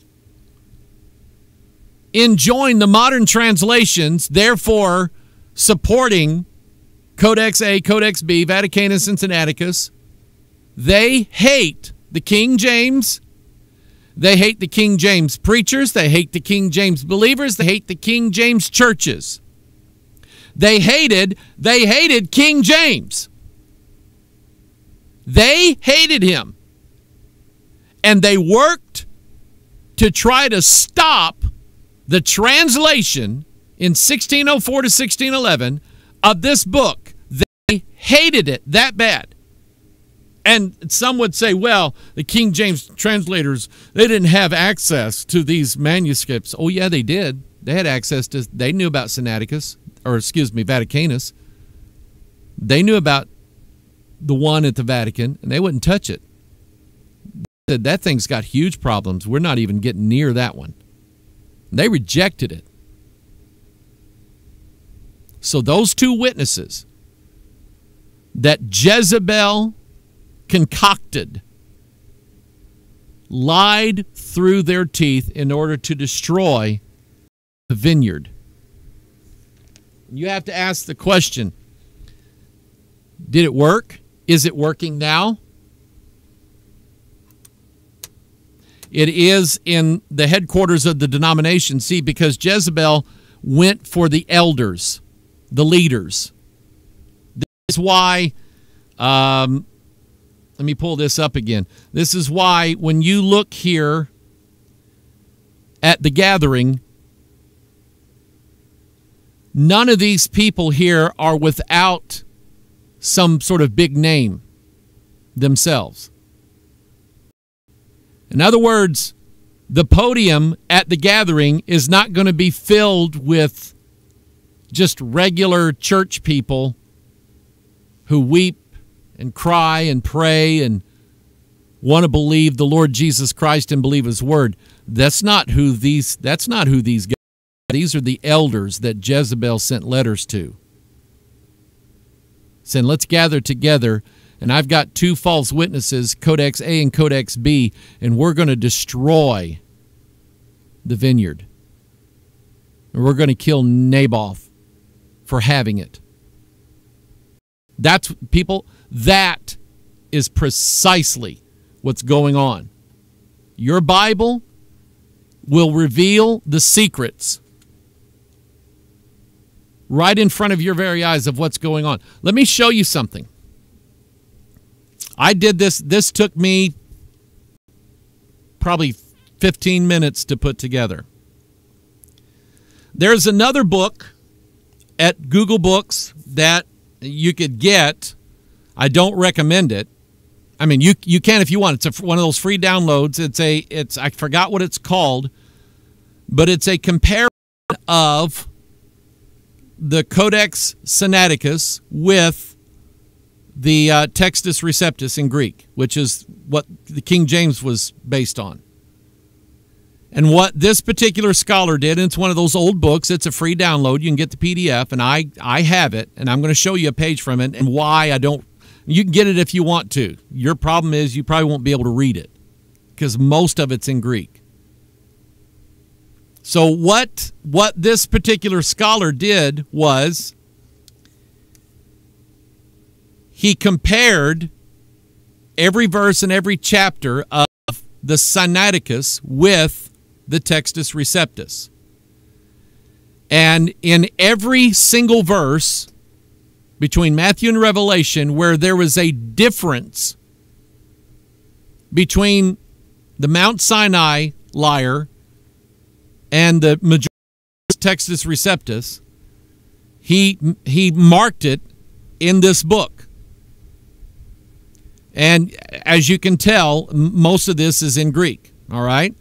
enjoin the modern translations, therefore supporting Codex A, Codex B, Vaticanus and Sinaiticus, they hate the King James. They hate the King James preachers. They hate the King James believers. They hate the King James churches. They hated, they hated King James. They hated him. And they worked to try to stop the translation in sixteen oh four to sixteen eleven of this book. They hated it that bad. And some would say, well, the King James translators, they didn't have access to these manuscripts. Oh, yeah, they did. They had access to, they knew about Sinaiticus, or excuse me, Vaticanus. They knew about the one at the Vatican, and they wouldn't touch it. They said, that thing's got huge problems. We're not even getting near that one. They rejected it. So those two witnesses that Jezebel concocted lied through their teeth in order to destroy the vineyard. You have to ask the question, did it work? Is it working now? It is in the headquarters of the denomination. See, because Jezebel went for the elders, the leaders. This is why, um, let me pull this up again. This is why when you look here at the gathering, none of these people here are without some sort of big name themselves. In other words, the podium at the gathering is not going to be filled with just regular church people who weep and cry and pray and want to believe the Lord Jesus Christ and believe his word. That's not who these that's not who these guys are. These are the elders that Jezebel sent letters to, saying, let's gather together, and I've got two false witnesses, Codex A and Codex B, and we're going to destroy the vineyard. And we're going to kill Naboth for having it. That's, people, that is precisely what's going on. Your Bible will reveal the secrets right in front of your very eyes of what's going on. Let me show you something. I did this. This took me probably fifteen minutes to put together. There's another book at Google Books that you could get. I don't recommend it. I mean, you you can if you want. It's a, one of those free downloads. It's a it's I forgot what it's called, but it's a comparison of the Codex Sinaiticus with the uh, Textus Receptus in Greek, which is what the King James was based on. And what this particular scholar did, and it's one of those old books, it's a free download. You can get the P D F, and I, I have it, and I'm going to show you a page from it and why I don't. You can get it if you want to. Your problem is you probably won't be able to read it because most of it's in Greek. So what, what this particular scholar did was he compared every verse and every chapter of the Sinaiticus with the Textus Receptus. And in every single verse between Matthew and Revelation where there was a difference between the Mount Sinai lyre and the majority of Textus Receptus, he, he marked it in this book. And as you can tell, most of this is in Greek, all right?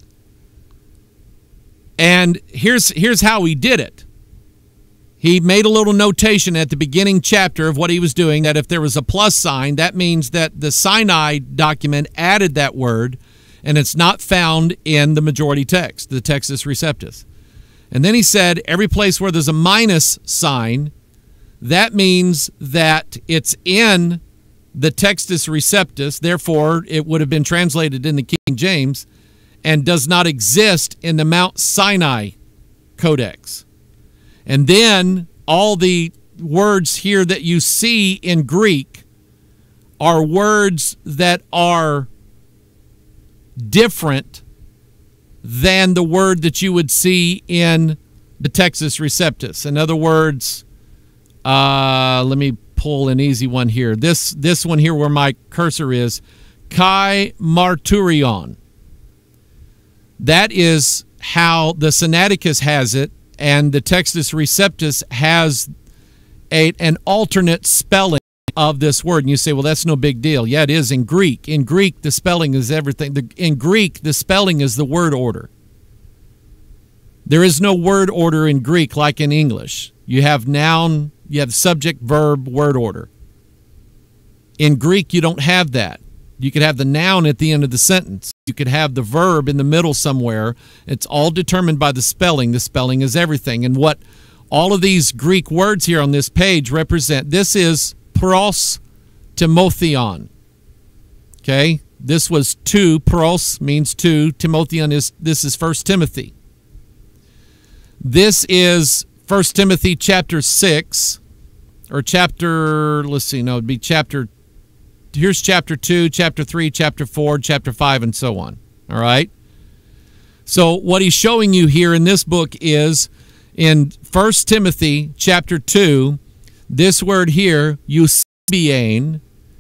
And here's, here's how he did it. He made a little notation at the beginning chapter of what he was doing, that if there was a plus sign, that means that the Sinai document added that word, and it's not found in the majority text, the Textus Receptus. And then he said, every place where there's a minus sign, that means that it's in the Textus Receptus, therefore it would have been translated in the King James, and does not exist in the Mount Sinai Codex. And then all the words here that you see in Greek are words that are different than the word that you would see in the Textus Receptus. In other words, uh, let me pull an easy one here. This, this one here where my cursor is, kai marturion. That is how the Sinaiticus has it, and the Textus Receptus has a, an alternate spelling of this word. And you say, well, that's no big deal. Yeah, it is in Greek. In Greek, the spelling is everything. The, in Greek, the spelling is the word order. There is no word order in Greek like in English. You have noun, you have subject, verb, word order. In Greek, you don't have that. You could have the noun at the end of the sentence. You could have the verb in the middle somewhere. It's all determined by the spelling. The spelling is everything. And what all of these Greek words here on this page represent, this is pros timotheon. Okay? This was two. Pros means two. Timotheon is, this is First Timothy. This is First Timothy chapter six, or chapter, let's see, no, it'd be chapter, here's chapter two, chapter three, chapter four, chapter five, and so on. All right? So what he's showing you here in this book is in First Timothy chapter two, this word here, eusebian,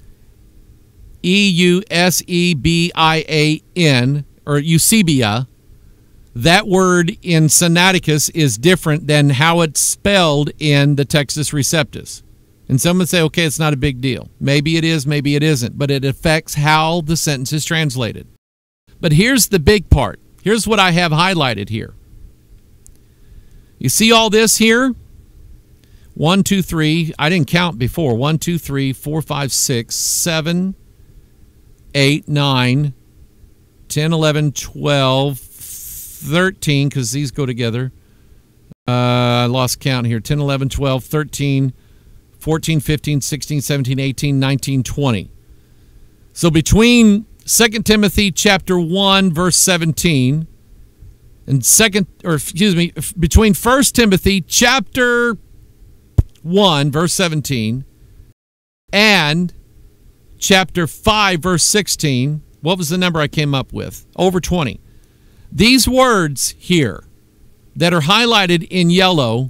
E U S E B I A N, or eusebia, that word in Sinaiticus is different than how it's spelled in the Textus Receptus. And some would say, okay, it's not a big deal. Maybe it is, maybe it isn't, but it affects how the sentence is translated. But here's the big part. Here's what I have highlighted here. You see all this here? One, two, three. I didn't count before. One, two, three, four, five, six, seven, eight, nine, ten, eleven, twelve, thirteen, because these go together. Uh, I lost count here. ten, eleven, twelve, thirteen, fourteen, fifteen, sixteen, seventeen, eighteen, nineteen, twenty. So between Second Timothy chapter one, verse seventeen, and second, or excuse me, between First Timothy chapter one, verse seventeen, and chapter five, verse sixteen, what was the number I came up with? Over twenty. These words here that are highlighted in yellow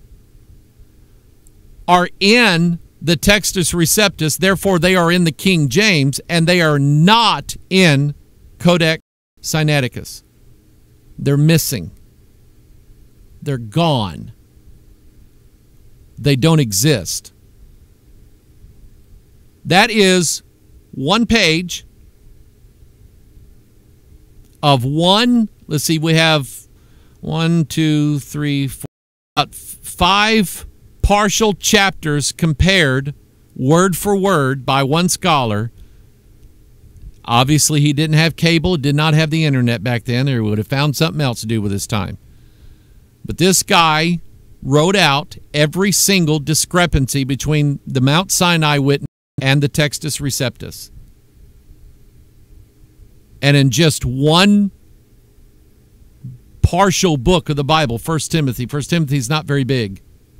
are in the Textus Receptus, therefore they are in the King James, and they are not in Codex Sinaiticus. They're missing. They're gone. They don't exist. That is one page of one, let's see, we have one, two, three, four, about five partial chapters compared word for word by one scholar. Obviously, he didn't have cable, did not have the internet back then, or he would have found something else to do with his time. But this guy wrote out every single discrepancy between the Mount Sinai witness and the Textus Receptus. And in just one partial book of the Bible, First Timothy, First Timothy is not very big.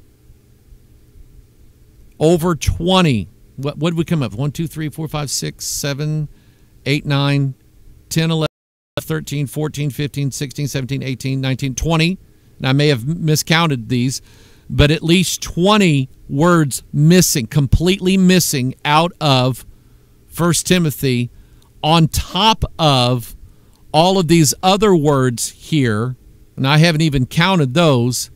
Over twenty. What, what did we come up with? one, two, three, four, five, six, seven, eight, nine, ten, eleven, thirteen, fourteen, fifteen, sixteen, seventeen, eighteen, nineteen, twenty. And I may have miscounted these, but at least twenty words missing, completely missing out of First Timothy, on top of all of these other words here, and I haven't even counted those,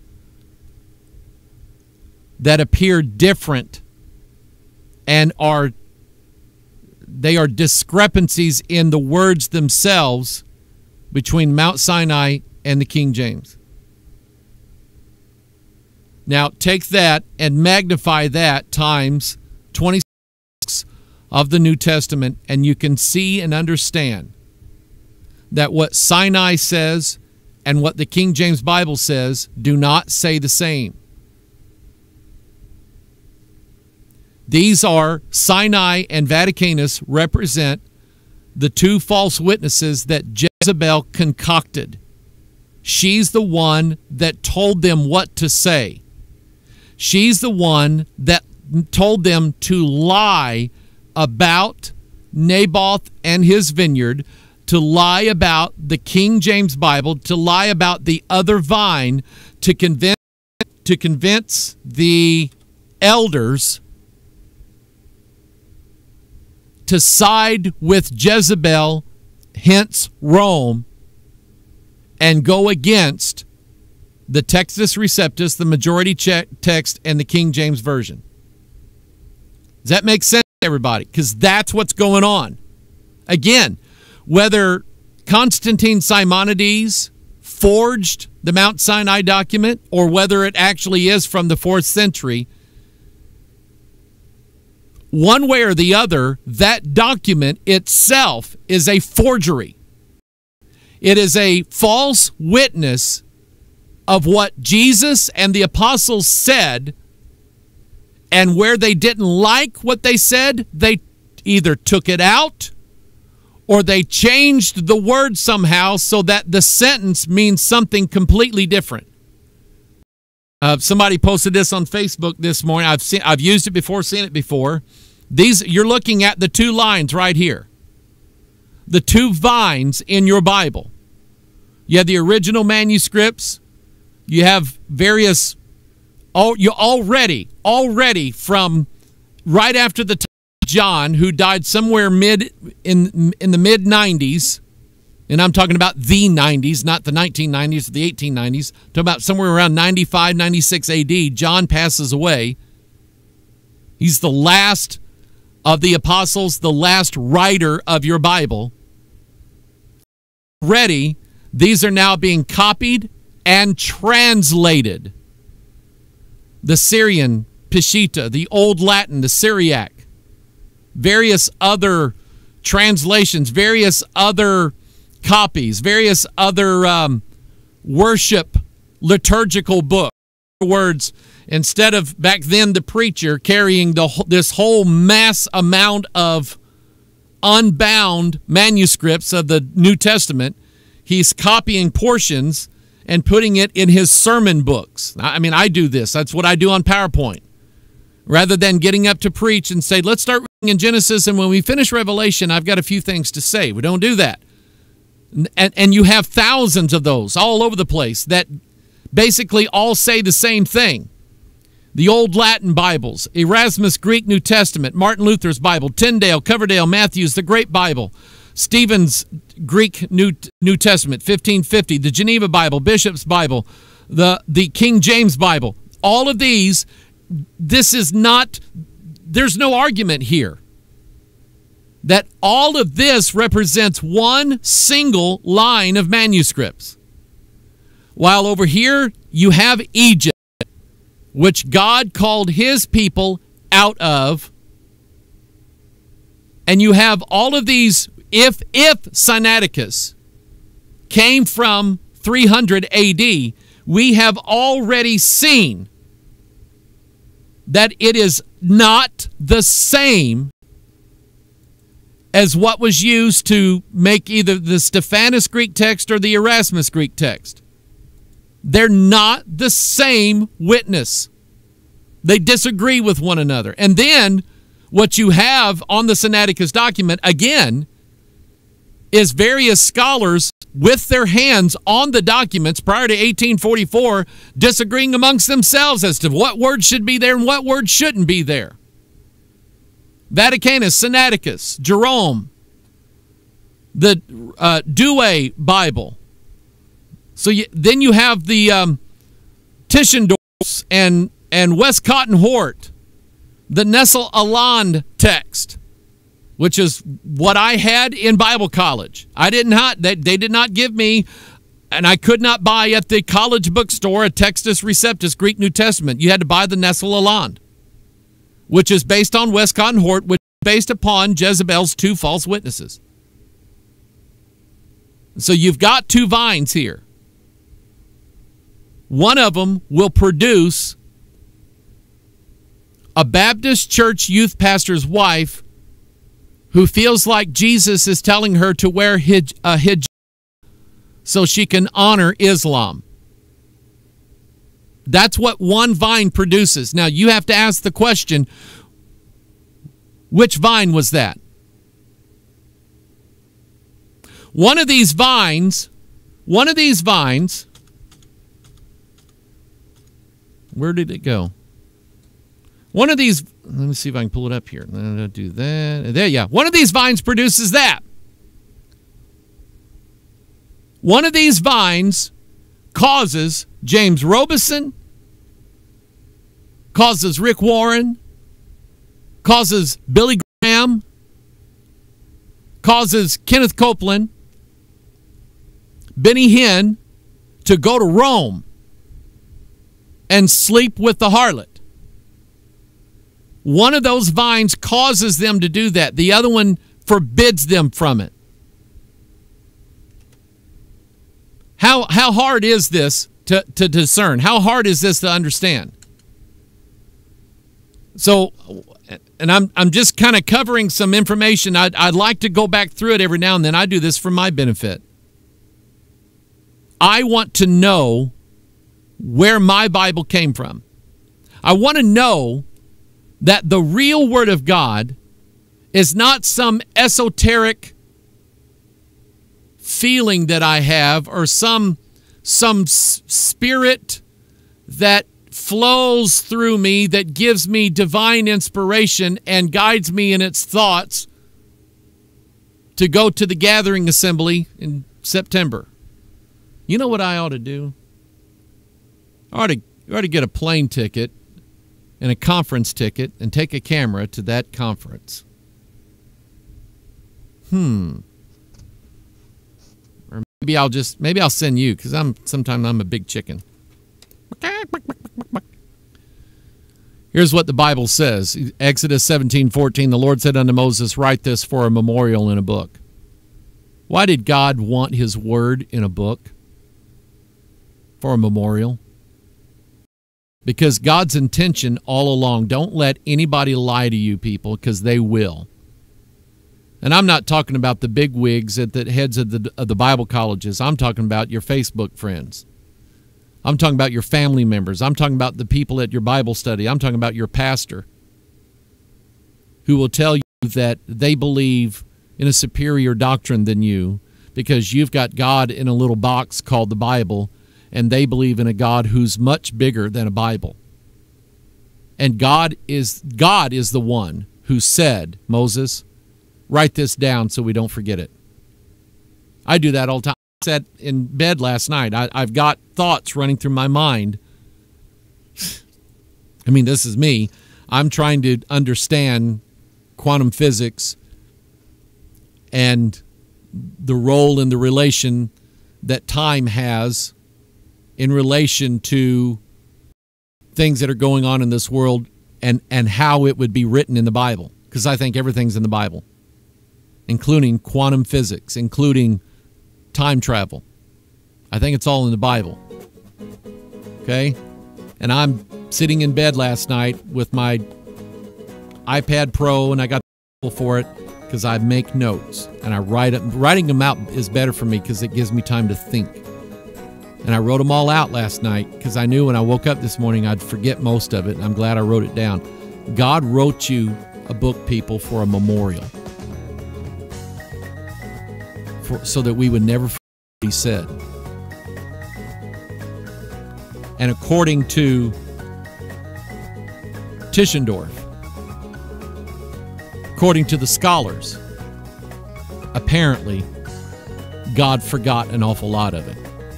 that appear different and are, they are discrepancies in the words themselves between Mount Sinai and the King James. Now, take that and magnify that times twenty-six of the New Testament, and you can see and understand that what Sinai says and what the King James Bible says do not say the same. These are, Sinai and Vaticanus represent the two false witnesses that Jezebel concocted. She's the one that told them what to say. She's the one that told them to lie about Naboth and his vineyard, to lie about the King James Bible, to lie about the other vine, to convince to convince the elders to side with Jezebel, hence Rome, and go against the Textus Receptus, the majority text, and the King James Version. Does that make sense to everybody? Because that's what's going on. Again, whether Constantine Simonides forged the Mount Sinai document or whether it actually is from the fourth century, one way or the other, that document itself is a forgery. It is a false witness of what Jesus and the apostles said, and where they didn't like what they said, they either took it out or they changed the word somehow so that the sentence means something completely different. Uh, somebody posted this on Facebook this morning. I've seen, I've used it before, seen it before. These, you're looking at the two lines right here. The two vines in your Bible. You have the original manuscripts. You have various, oh, you already, already from right after the time of John, who died somewhere mid in in the mid nineties, and I'm talking about the nineties, not the nineteen nineties or the eighteen nineties. I'm talking about somewhere around ninety-five, ninety-six A D. John passes away. He's the last of the apostles, the last writer of your Bible. Already, these are now being copied and translated. The Syrian, Peshitta, the Old Latin, the Syriac, various other translations, various other copies, various other um, worship liturgical books. In other words, instead of back then the preacher carrying the this whole mass amount of unbound manuscripts of the New Testament, he's copying portions and putting it in his sermon books. I mean, I do this. That's what I do on PowerPoint. Rather than getting up to preach and say, let's start reading in Genesis, and when we finish Revelation, I've got a few things to say. We don't do that. And, and you have thousands of those all over the place that basically all say the same thing. The Old Latin Bibles, Erasmus Greek New Testament, Martin Luther's Bible, Tyndale, Coverdale, Matthews, the Great Bible, Stephen's Greek New New Testament, fifteen fifty, the Geneva Bible, Bishop's Bible, the, the King James Bible. All of these, this is not, there's no argument here that all of this represents one single line of manuscripts. While over here you have Egypt, which God called his people out of, and you have all of these. If if Sinaiticus came from three hundred A D, we have already seen that it is not the same as what was used to make either the Stephanus Greek text or the Erasmus Greek text. They're not the same witness. They disagree with one another. And then what you have on the Sinaiticus document, again, is various scholars with their hands on the documents prior to eighteen forty-four disagreeing amongst themselves as to what words should be there and what words shouldn't be there. Vaticanus, Sinaiticus, Jerome, the uh, Douay Bible. So you, then you have the um, Tischendorfs and, and Westcott and Hort, the Nestle Aland text, which is what I had in Bible college. I did not, they, they did not give me, and I could not buy at the college bookstore a Textus Receptus Greek New Testament. You had to buy the Nestle Aland, which is based on Westcott and Hort, which is based upon Jezebel's two false witnesses. So you've got two vines here. One of them will produce a Baptist church youth pastor's wife who feels like Jesus is telling her to wear hij a hijab so she can honor Islam. That's what one vine produces. Now, you have to ask the question, which vine was that? One of these vines, one of these vines, where did it go? One of these, let me see if I can pull it up here. Do that. There, yeah. One of these vines produces that. One of these vines causes James Robison, causes Rick Warren, causes Billy Graham, causes Kenneth Copeland, Benny Hinn to go to Rome and sleep with the harlot. One of those vines causes them to do that. The other one forbids them from it. How, how hard is this to, to discern? How hard is this to understand? So, and I'm, I'm just kind of covering some information. I'd, I'd like to go back through it every now and then. I do this for my benefit. I want to know where my Bible came from. I want to know that the real Word of God is not some esoteric feeling that I have or some, some spirit that flows through me that gives me divine inspiration and guides me in its thoughts to go to the gathering assembly in September. You know what I ought to do? I ought to, I ought to get a plane ticket and a conference ticket and take a camera to that conference. Hmm. Or maybe I'll just, maybe I'll send you, because I'm, sometimes I'm a big chicken. Here's what the Bible says. Exodus seventeen fourteen, the Lord said unto Moses, write this for a memorial in a book. Why did God want his word in a book? For a memorial? Because God's intention all along, don't let anybody lie to you people, because they will. And I'm not talking about the big wigs at the heads of the, of the Bible colleges. I'm talking about your Facebook friends. I'm talking about your family members. I'm talking about the people at your Bible study. I'm talking about your pastor who will tell you that they believe in a superior doctrine than you because you've got God in a little box called the Bible, and they believe in a God who's much bigger than a Bible. And God is God is the one who said, Moses, write this down so we don't forget it. I do that all the time. I sat in bed last night. I, I've got thoughts running through my mind. I mean, this is me. I'm trying to understand quantum physics and the role and the relation that time has in relation to things that are going on in this world and, and how it would be written in the Bible. Because I think everything's in the Bible, including quantum physics, including time travel. I think it's all in the Bible. Okay? And I'm sitting in bed last night with my iPad Pro, and I got the for it because I make notes. And I write it. Writing them out is better for me because it gives me time to think. And I wrote them all out last night because I knew when I woke up this morning I'd forget most of it. And I'm glad I wrote it down. God wrote you a book, people, for a memorial. For, so that we would never forget what he said. And according to Tischendorf, according to the scholars, apparently God forgot an awful lot of it.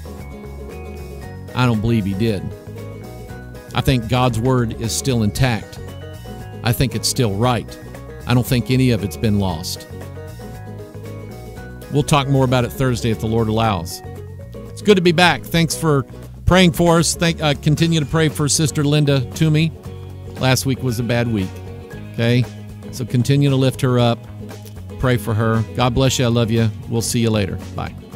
I don't believe he did. I think God's word is still intact. I think it's still right. I don't think any of it's been lost. We'll talk more about it Thursday if the Lord allows. It's good to be back. Thanks for praying for us. Thank, uh, continue to pray for Sister Linda Toomey. Last week was a bad week. Okay? So continue to lift her up. Pray for her. God bless you. I love you. We'll see you later. Bye.